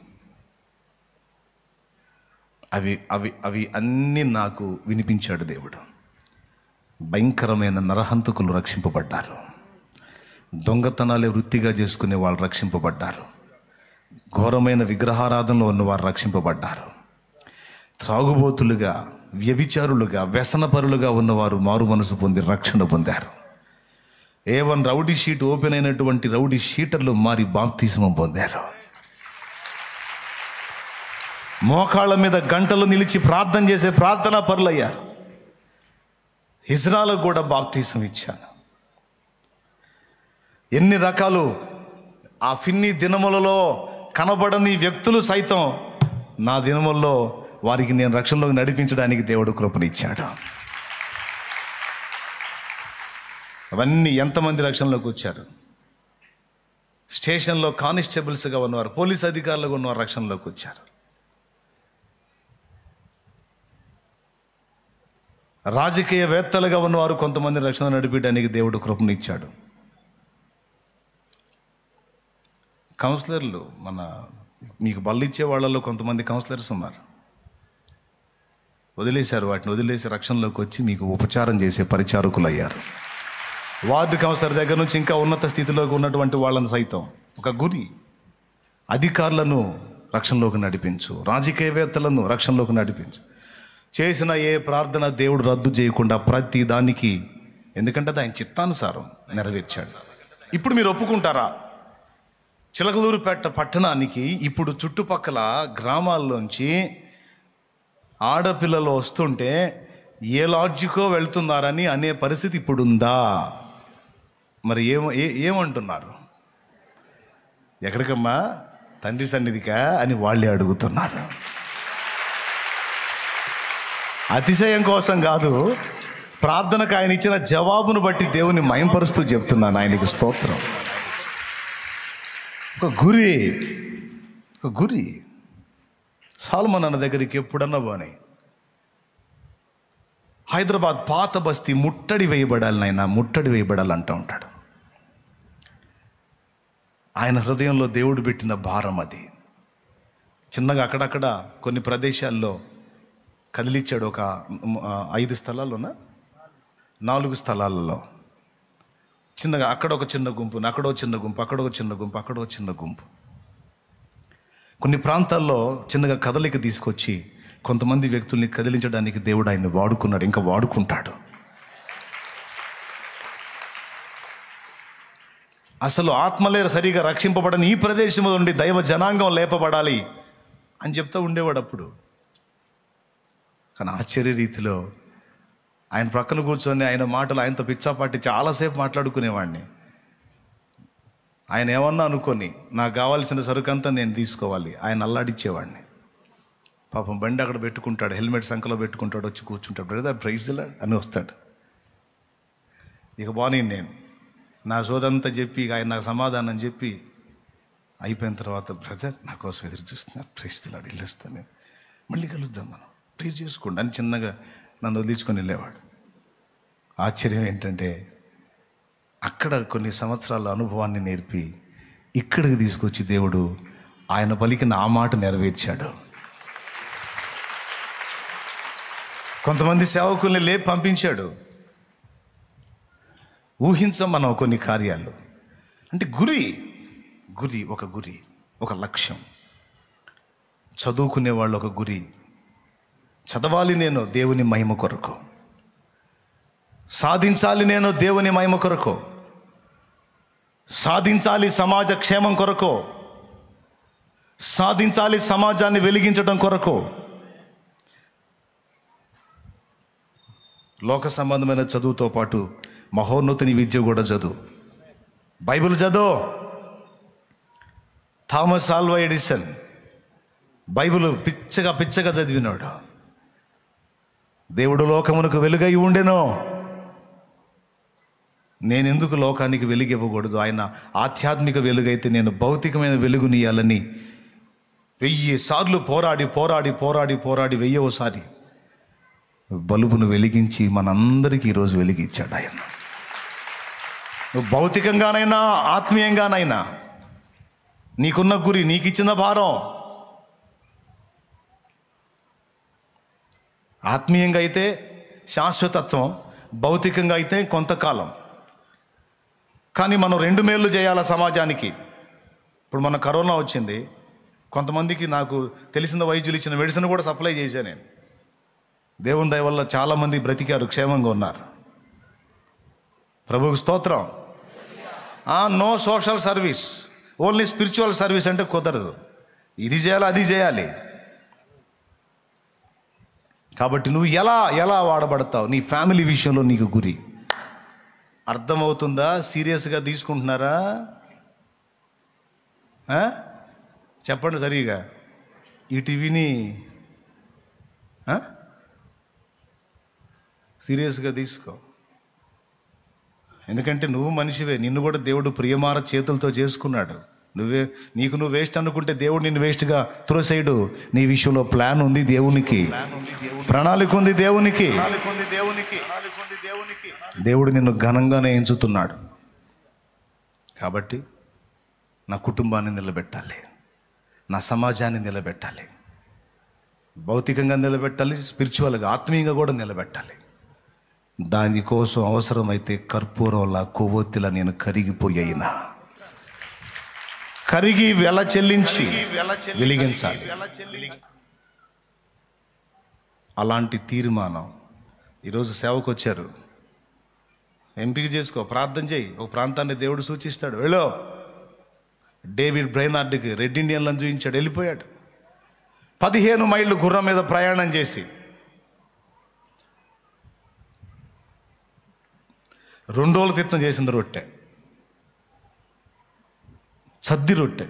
అవి అవి అవి అన్నీ నాకు వినిపించాడు దేవుడు. భయంకరమైన నరహంతకులు రక్షింపబడ్డారు, దొంగతనాలే వృత్తిగా చేసుకునే వాళ్ళు రక్షింపబడ్డారు, ఘోరమైన విగ్రహారాధనలో ఉన్నవారు రక్షింపబడ్డారు, త్రాగుబోతులుగా, వ్యభిచారులుగా, వ్యసనపరులుగా ఉన్నవారు మారు మనసు పొంది రక్షణ పొందారు. ఏవన్ రౌడీ షీట్ ఓపెన్ అయినటువంటి రౌడీ షీటర్లు మారి బాప్తిస్మం పొందారు. మోకాళ్ళ మీద గంటలు నిలిచి ప్రార్థన చేసే ప్రార్థనా పరులయ్యారు. ఇజ్రాయెలుకు కూడా బాప్తిసం ఇచ్చాను. ఎన్ని రకాలు ఆ ఫిన్నీ దినములలో కనబడని వ్యక్తులు సైతం నా దినముల్లో వారికి నేను రక్షణలోకి నడిపించడానికి దేవుడు కృపనిచ్చాడు. అవన్నీ ఎంతమంది రక్షణలోకి వచ్చారు? స్టేషన్లో కానిస్టేబుల్స్గా ఉన్నవారు, పోలీస్ అధికారులుగా ఉన్నవారు రక్షణలోకి వచ్చారు. రాజకీయవేత్తలుగా ఉన్నవారు కొంతమంది రక్షణ నడిపించడానికి దేవుడు కృపనిచ్చాడు. కౌన్సిలర్లు, మీకు బళ్ళు ఇచ్చే వాళ్ళలో కొంతమంది కౌన్సిలర్స్ ఉన్నారు. వదిలేశారు, వాటిని వదిలేసి రక్షణలోకి వచ్చి మీకు ఉపచారం చేసే పరిచారకులు అయ్యారు. వార్డు కౌన్సిలర్ దగ్గర నుంచి ఇంకా ఉన్నత స్థితిలోకి ఉన్నటువంటి వాళ్ళని సైతం ఒక గురి, అధికారులను రక్షణలోకి నడిపించు, రాజకీయవేత్తలను రక్షణలోకి నడిపించు. చేసిన ఏ ప్రార్థన దేవుడు రద్దు చేయకుండా ప్రతి దానికి, ఎందుకంటే అది ఆయన చిత్తానుసారం నెరవేర్చాడు. ఇప్పుడు మీరు ఒప్పుకుంటారా? చిలకలూరుపేట పట్టణానికి ఇప్పుడు చుట్టుపక్కల గ్రామాల్లోంచి ఆడపిల్లలు వస్తుంటే ఏ లాడ్జికో వెళ్తున్నారని అనే పరిస్థితి ఇప్పుడు ఉందా? మరి ఏమంటున్నారు? ఎక్కడికమ్మా? తండ్రి సన్నిధికా అని వాళ్ళే అడుగుతున్నారు. అతిశయం కోసం కాదు, ప్రార్థనకు ఆయన ఇచ్చిన జవాబును బట్టి దేవుని మయంపరుస్తూ చెప్తున్నాను. ఆయనకి స్తోత్రం. ఒక గురి సాల్మన్ అన్న దగ్గరికి ఎప్పుడన్నా పోనీ, హైదరాబాద్ పాత బస్తీ ముట్టడి వేయబడాలి నాయన, ముట్టడి వేయబడాలి అంటూ ఉంటాడు. ఆయన హృదయంలో దేవుడు పెట్టిన భారం అది. చిన్నగా అక్కడక్కడ కొన్ని ప్రదేశాల్లో కదిలిచ్చాడు. ఒక 5 స్థలాల్లోనా 4 స్థలాలలో చిన్నగా అక్కడ ఒక చిన్న గుంపు, అక్కడో చిన్న గుంపు, అక్కడో చిన్న గుంపు, అక్కడో చిన్న గుంపు. కొన్ని ప్రాంతాల్లో చిన్నగా కదలిక తీసుకొచ్చి కొంతమంది వ్యక్తుల్ని కదిలించడానికి దేవుడు ఆయన్ని వాడుకున్నాడు, ఇంకా వాడుకుంటాడు. అసలు ఆత్మలే సరిగా రక్షింపబడని ఈ ప్రదేశంలో ఉండి దైవ జనాంగం లేపబడాలి అని చెప్తూ ఉండేవాడు అప్పుడు. కానీ ఆశ్చర్య రీతిలో ఆయన ప్రక్కన కూర్చొని ఆయన మాటలు ఆయనతో పిచ్చాపాటి చాలాసేపు మాట్లాడుకునేవాడిని. ఆయన ఏమన్నా అనుకొని నాకు కావాల్సిన సరుకంతా నేను తీసుకోవాలి, ఆయన అల్లాడిచ్చేవాడిని. పాపం బండి అక్కడ పెట్టుకుంటాడు, హెల్మెట్ సంఖలో పెట్టుకుంటాడు, వచ్చి కూర్చుంటాడు, బ్రదర్ ప్రైజ్ అని వస్తాడు. ఇక బాగా నేను నా సోదంతా చెప్పి ఆయన నాకు సమాధానం చెప్పి అయిపోయిన తర్వాత, బ్రదర్ నా కోసం ఎదురు చూస్తున్నారు, ప్రైజ్ లాడు వెళ్ళొస్తాను, మళ్ళీ కలుద్దాం, మనం ప్రేర్ చేసుకోండి అని చిన్నగా నన్ను వదిలించుకొని వెళ్ళేవాడు. ఆశ్చర్యం ఏంటంటే అక్కడ కొన్ని సంవత్సరాల అనుభవాన్ని నేర్పి ఇక్కడికి తీసుకొచ్చి దేవుడు ఆయన పలికిన ఆ మాట నెరవేర్చాడు. కొంతమంది సేవకుల్ని లేపి పంపించాడు. ఊహించం మనం కొన్ని కార్యాలు. అంటే గురి, ఒక లక్ష్యం. చదువుకునే వాళ్ళు ఒక గురి, చదవాలి నేను దేవుని మహిమ కొరకు, సాధించాలి నేను దేవుని మహిమ కొరకు, సాధించాలి సమాజ క్షేమం కొరకు, సాధించాలి సమాజాన్ని వెలిగించడం కొరకు. లోక సంబంధమైన చదువుతో పాటు మహోన్నతుని విద్య కూడా చదువు, బైబిల్ చదువు. థామస్ ఆల్వా ఎడిసన్ బైబిల్ పిచ్చగా చదివినాడు. దేవుడు లోకమునకు వెలుగై ఉండెను, నేనెందుకు లోకానికి వెలుగు ఇవ్వకూడదు? ఆయన ఆధ్యాత్మిక వెలుగైతే నేను భౌతికమైన వెలుగునియాలని 1000 సార్లు పోరాడి 1000సారి బలుబును వెలిగించి మనందరికీ ఈరోజు వెలిగించాడు ఆయన. నువ్వు భౌతికంగానైనా ఆత్మీయంగానైనా నీకున్న గురి, నీకు ఇచ్చిన భారం, ఆత్మీయంగా అయితే శాశ్వతత్వం, భౌతికంగా అయితే కొంతకాలం. కానీ మనం 2 మేళ్ళు చేయాలి సమాజానికి. ఇప్పుడు మన కరోనా వచ్చింది, కొంతమందికి నాకు తెలిసిన వైద్యులు ఇచ్చిన మెడిసిన్ కూడా సప్లై చేశాను నేను. దేవుని దయ వల్ల చాలామంది బ్రతికారు, క్షేమంగా ఉన్నారు. ప్రభువుకు స్తోత్రం. No social service, only spiritual service అంటే కుదరదు. ఇది చేయాలి, అది చేయాలి. కాబట్టి నువ్వు ఎలా వాడబడతావు, నీ ఫ్యామిలీ విషయంలో నీకు గురి అర్థమవుతుందా? సీరియస్గా తీసుకుంటున్నారా? చెప్పండి సరిగా. ఈ టీవీని సీరియస్గా తీసుకో. ఎందుకంటే నువ్వు మనిషివే, నిన్ను కూడా దేవుడు ప్రియమార చేతులతో చేసుకున్నాడు. నువ్వు వేస్ట్ అనుకుంటే దేవుడు నిన్ను వేస్ట్గా త్రోసేయడు. నీ విషయంలో ప్లాన్ ఉంది దేవునికి, ప్రణాళిక ఉంది దేవునికి. దేవుడు నిన్ను ఘనంగానే ఎంచుతున్నాడు. కాబట్టి నా కుటుంబాన్ని నిలబెట్టాలి, నా సమాజాన్ని నిలబెట్టాలి, భౌతికంగా నిలబెట్టాలి, స్పిరిచువల్గా ఆత్మీయంగా కూడా నిలబెట్టాలి. దానికోసం అవసరమైతే కర్పూరంలా కొవ్వొత్తిలా నేను కరిగిపోయినా కరిగి వెల చెల్లించి వెలిగించాలి. అలాంటి తీర్మానం ఈరోజు సేవకు వచ్చారు. ఎంపిక చేసుకో, ప్రార్థన చేయి. ఒక ప్రాంతాన్ని దేవుడు సూచిస్తాడు, వెళ్ళు. డేవిడ్ బ్రైనార్డ్కి రెడ్ ఇండియన్లను చూపించాడు, వెళ్ళిపోయాడు. 15 మైళ్ళు గుర్రం మీద ప్రయాణం చేసి 2 రోజుల క్రితం చేసింది రొట్టె, సద్ది రొట్టె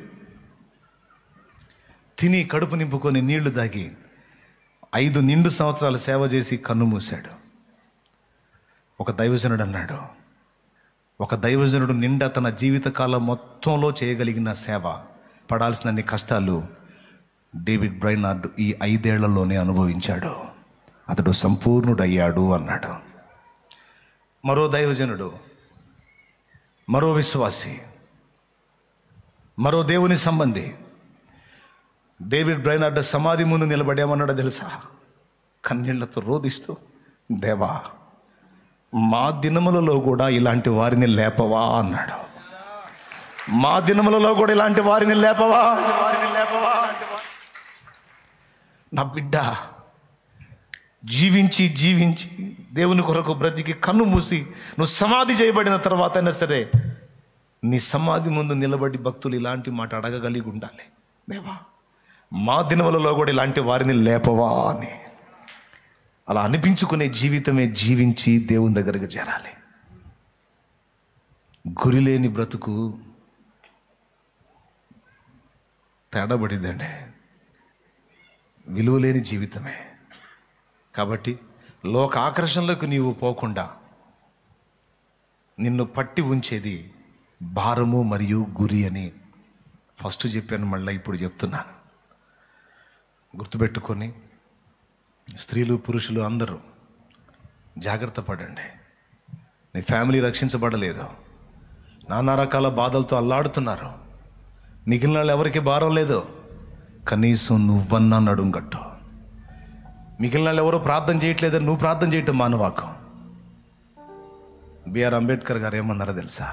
తిని కడుపు నింపుకొని నీళ్లు తాగి 5 నిండు సంవత్సరాలు సేవ చేసి కన్ను మూశాడు. ఒక దైవజనుడు అన్నాడు, ఒక దైవజనుడు నిండా తన జీవితకాలం మొత్తంలో చేయగలిగిన సేవ, పడాల్సినన్ని కష్టాలు డేవిడ్ బ్రైనార్డ్ ఈ 5 ఏళ్లలోనే అనుభవించాడు. అతడు సంపూర్ణుడయ్యాడు అన్నాడు. మరో దైవజనుడు, మరో విశ్వాసి, మరో దేవుని సంబంధి డేవిడ్ బ్రైనార్డ్ సమాధి ముందు నిలబడేమన్నాడో తెలుసా? కన్నీళ్లతో రోదిస్తూ, దేవా మా దినములలో కూడా ఇలాంటి వారిని లేపవా అన్నాడు. మా దినములలో కూడా ఇలాంటి వారిని లేపవా. నా బిడ్డ జీవించి దేవుని కొరకు బ్రతికి కన్ను మూసి నువ్వు సమాధి చేయబడిన తర్వాత అయినా సరే నీ సమాధి ముందు నిలబడి భక్తులు ఇలాంటి మాట అడగగలిగి ఉండాలి, దేవా మా దినములలో కూడా ఇలాంటి వారిని లేపవా అని. అలా అనిపించుకునే జీవితమే జీవించి దేవుని దగ్గరకు చేరాలి. గురి లేని బ్రతుకు తేడబడిద్దండి, విలువలేని జీవితమే. కాబట్టి లోక ఆకర్షణలకు నీవు పోకుండా నిన్ను పట్టి ఉంచేది భారము మరియు గురి అని ఫస్ట్ చెప్పాను, మళ్ళీ ఇప్పుడు చెప్తున్నాను. గుర్తుపెట్టుకొని స్త్రీలు పురుషులు అందరూ జాగ్రత్త పడండి. నీ ఫ్యామిలీ రక్షించబడలేదు, నానా రకాల బాధలతో అల్లాడుతున్నారు, మిగిలిన వాళ్ళు ఎవరికి భారం లేదు. కనీసం నువ్వన్నా నడుంగట్టు. మిగిలిన వాళ్ళు ఎవరో ప్రార్థన చేయట్లేదని నువ్వు ప్రార్థన చేయటం మానవాకం. బిఆర్ అంబేద్కర్ గారు ఏమన్నారో తెలుసా?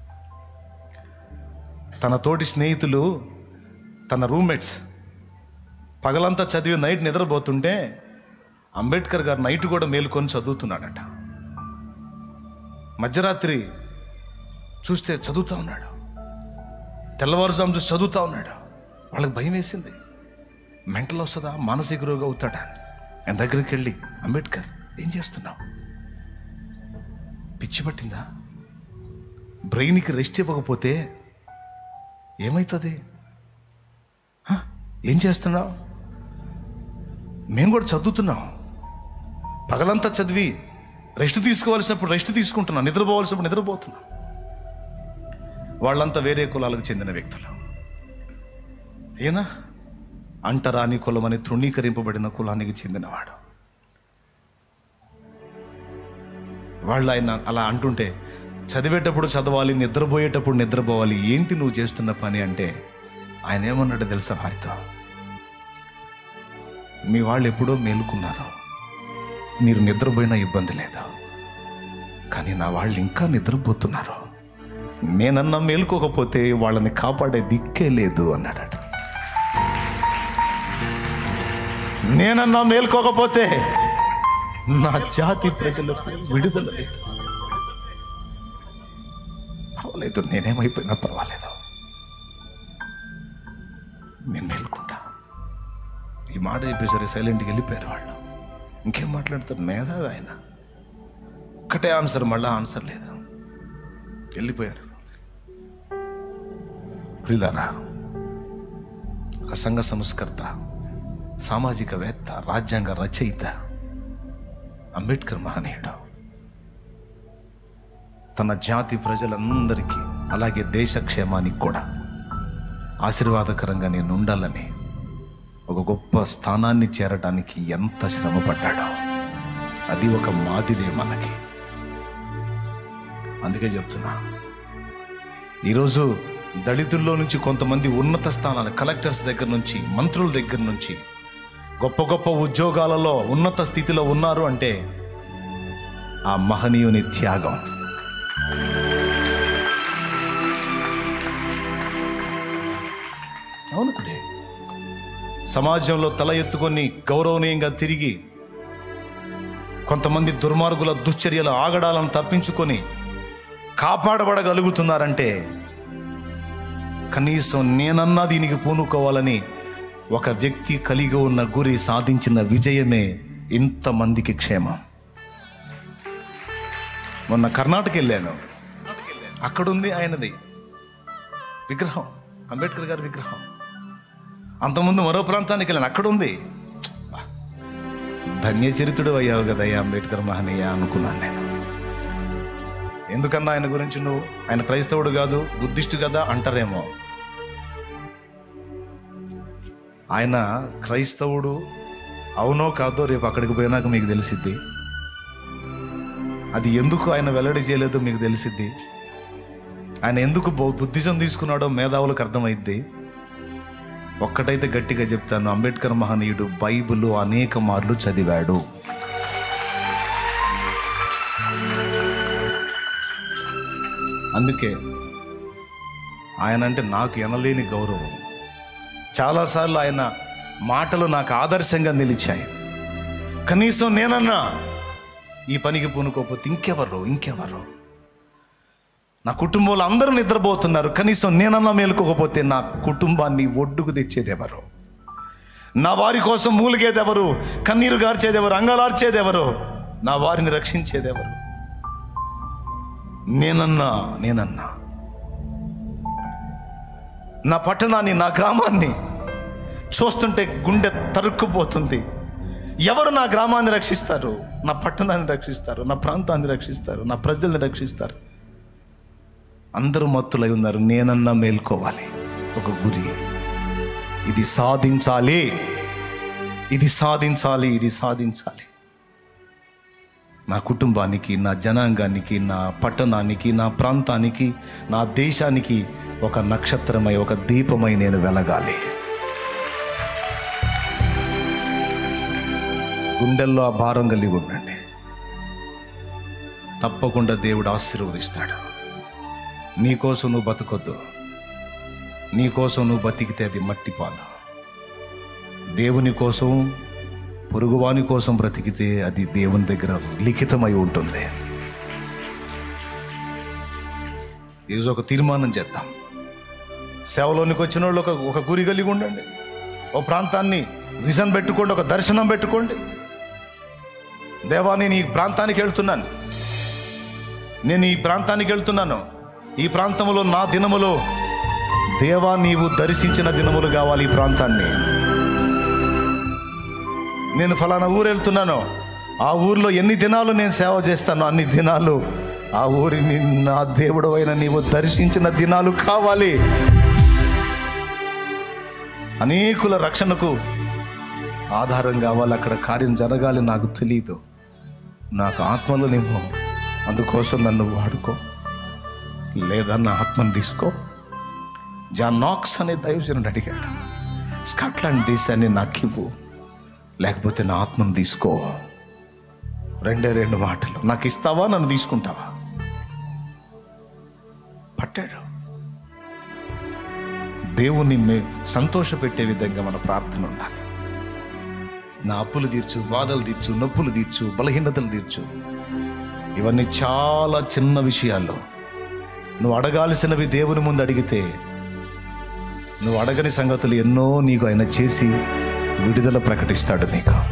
తన తోటి స్నేహితులు, తన రూమ్మేట్స్ పగలంతా చదివి నైట్ నిద్రపోతుంటే అంబేద్కర్ గారు నైట్ కూడా మేలుకొని చదువుతున్నాడట. మధ్యరాత్రి చూస్తే చదువుతూ ఉన్నాడు, తెల్లవారుజాము చూసి చదువుతూ ఉన్నాడు. వాళ్ళకి భయం వేసింది, మెంటల్ వస్తుందా, మానసిక రోగి అవుతాడా. ఆయన దగ్గరికి వెళ్ళి, అంబేద్కర్ ఏం చేస్తున్నావు, పిచ్చి పట్టిందా, బ్రెయిన్కి రెస్ట్ ఇవ్వకపోతే ఏమవుతుంది, ఏం చేస్తున్నావు? మేము కూడా చదువుతున్నాం. పగలంతా చదివి రెస్ట్ తీసుకోవాల్సినప్పుడు రెస్ట్ తీసుకుంటున్నాం, నిద్రపోవాల్సినప్పుడు నిద్రపోతున్నాం. వాళ్ళంతా వేరే కులాలకు చెందిన వ్యక్తులు. ఏనా అంటరాని కులం అని తృణీకరింపబడిన కులానికి చెందినవాడు. వాళ్ళు ఆయన అలా అంటుంటే, చదివేటప్పుడు చదవాలి, నిద్రపోయేటప్పుడు నిద్రపోవాలి, ఏంటి నువ్వు చేస్తున్న పని అంటే, ఆయన ఏమన్నాడు తెలుసా వారితో? మీ వాళ్ళు ఎప్పుడో మేలుకున్నారు, మీరు నిద్రపోయినా ఇబ్బంది లేదు, కానీ నా వాళ్ళు ఇంకా నిద్రపోతున్నారు. నేనన్నా మేలుకోకపోతే వాళ్ళని కాపాడే దిక్కే లేదు అన్నాడట. నేనన్నా మేలుకోకపోతే నా జాతి ప్రజలకు విడుదల లేదు. పర్వాలేదు, నేనేమైపోయినా పర్వాలేదు, నేను మేలుకుంటా. ఈ మాట చెప్పేసరి సైలెంట్కి వెళ్ళిపోయారు వాళ్ళు. ఇంకేం మాట్లాడతారు? మేధావి ఆయన. ఒక్కటే ఆన్సర్, మళ్ళా ఆన్సర్ లేదు, వెళ్ళిపోయారు. ప్రియులారా, ఒక సంఘ సంస్కర్త, సామాజికవేత్త, రాజ్యాంగ రచయిత అంబేద్కర్ మహనీయుడు తన జాతి ప్రజలందరికీ, అలాగే దేశ క్షేమానికి కూడా ఆశీర్వాదకరంగా నేను ఉండాలని ఒక గొప్ప స్థానాన్ని చేరడానికి ఎంత శ్రమ పడ్డాడో అది ఒక మాదిరే మనకి. అందుకే చెప్తున్నా, ఈరోజు దళితుల్లో నుంచి కొంతమంది ఉన్నత స్థానాలు, కలెక్టర్స్ దగ్గర నుంచి, మంత్రుల దగ్గర నుంచి, గొప్ప గొప్ప ఉద్యోగాలలో ఉన్నత స్థితిలో ఉన్నారు అంటే ఆ మహనీయుని త్యాగం. అవునండి, సమాజంలో తల ఎత్తుకొని గౌరవనీయంగా తిరిగి కొంతమంది దుర్మార్గుల దుశ్చర్యల ఆగడాలను తప్పించుకొని కాపాడబడగలుగుతున్నారంటే కనీసం నేనన్నా దీనికి పూనుకోవాలని ఒక వ్యక్తి కలిగి ఉన్న గురి సాధించిన విజయమే ఇంతమందికి క్షేమం. మొన్న కర్ణాటక వెళ్ళాను, అక్కడుంది ఆయనది విగ్రహం, అంబేద్కర్ గారి విగ్రహం. అంతకుముందు మరో ప్రాంతానికి వెళ్ళాను, అక్కడుంది. ధన్యచరితుడు అయ్యావు కదయ్యా అంబేద్కర్ మహనీయ అనుకున్నాను నేను. ఎందుకన్నా ఆయన గురించి నువ్వు, ఆయన క్రైస్తవుడు కాదు, బుద్ధిస్టు కదా అంటారేమో. ఆయన క్రైస్తవుడు అవునో కాదో రేపు అక్కడికి పోయినాక మీకు తెలిసిద్ది. అది ఎందుకు ఆయన వెల్లడి చేయలేదో మీకు తెలిసిద్ది. ఆయన ఎందుకు బుద్ధిజం తీసుకున్నాడో మేధావులకు అర్థమైద్ది. ఒక్కటైతే గట్టిగా చెప్తాను, అంబేద్కర్ మహనీయుడు బైబిల్ అనేక మార్లు చదివాడు. అందుకే ఆయన అంటే నాకు ఎనలేని గౌరవం. చాలాసార్లు ఆయన మాటలు నాకు ఆదర్శంగా నిలిచాయి. కనీసం నేనన్నా ఈ పనికి పూనుకోకపోతే ఇంకెవరు? నా కుటుంబంలో అందరూ నిద్రపోతున్నారు, కనీసం నేనన్నా మేలుకోకపోతే నా కుటుంబాన్ని ఒడ్డుకు తెచ్చేదెవరు? నా వారి కోసం మూలిగేదెవరు? కన్నీరు గార్చేదెవరు? అంగలార్చేదెవరు? నా వారిని రక్షించేదెవరు? నేనన్నా నా పట్టణాన్ని, నా గ్రామాన్ని చూస్తుంటే గుండె తరుక్కుపోతుంది. ఎవరు నా గ్రామాన్ని రక్షిస్తారు? నా పట్టణాన్ని రక్షిస్తారు, నా ప్రాంతాన్ని రక్షిస్తారు, నా ప్రజల్ని రక్షిస్తారు? అందరూ మత్తులై ఉన్నారు. నేనన్నా మేల్కోవాలి, ఒక గురి, ఇది సాధించాలి, ఇది సాధించాలి. నా కుటుంబానికి, నా జనాంగానికి, నా పట్టణానికి, నా ప్రాంతానికి, నా దేశానికి ఒక నక్షత్రమై, ఒక దీపమై నేను వెలగాలి. గుండెల్లో ఆ భారం కలిగి ఉండండి. తప్పకుండా దేవుడు ఆశీర్వదిస్తాడు. నీకోసం నువ్వు బతకొద్దు, నీకోసం నువ్వు బతికితే అది మట్టి పాలు. దేవుని కోసం, పొరుగువాని కోసం బ్రతికితే అది దేవుని దగ్గర లిఖితమై ఉంటుంది. ఈరోజు ఒక తీర్మానం చేద్దాం. సేవలోనికి వచ్చిన వాళ్ళు ఒక గురి కలిగి ఉండండి. ఓ ప్రాంతాన్ని విజన్ పెట్టుకోండి, ఒక దర్శనం పెట్టుకోండి. దేవా, నేను ఈ ప్రాంతానికి వెళ్తున్నాను, ఈ ప్రాంతంలో నా దినములో దేవా, నీవు దర్శించిన దినములు కావాలి ఈ ప్రాంతాన్ని. నేను ఫలానా ఊరు వెళ్తున్నాను, ఆ ఊరిలో ఎన్ని దినాలు నేను సేవ చేస్తానో అన్ని దినాలు ఆ ఊరిని నా దేవుడు అయిన నీవు దర్శించిన దినాలు కావాలి. అనేకుల రక్షణకు ఆధారం కావాలి, అక్కడ కార్యం జరగాలి. నాకు తెలియదు, నాకు ఆత్మలో నేమో, అందుకోసం నన్ను వాడుకో, లేదా నా ఆత్మను తీసుకో. జాన్ నాక్స్ అనే దైవజనుడు అడిగాడు, స్కాట్లాండ్ దేశాన్ని నాకు ఇవ్వు, లేకపోతే నా ఆత్మను తీసుకో. రెండు మాటలు, నాకు ఇస్తావా, నన్ను తీసుకుంటావా? పట్టాడు. దేవుని సంతోషపెట్టే విధంగా మన ప్రార్థన ఉండాలి. నా అప్పులు తీర్చు, బాధలు తీర్చు, నొప్పులు తీర్చు, బలహీనతలు తీర్చు. ఇవన్నీ చాలా చిన్న విషయాల్లో. నువ్వు అడగాల్సినవి దేవుని ముందు అడిగితే నువ్వు అడగని సంగతులు ఎన్నో నీకు ఆయన చేసి విడుదల ప్రకటిస్తాడు నీకు.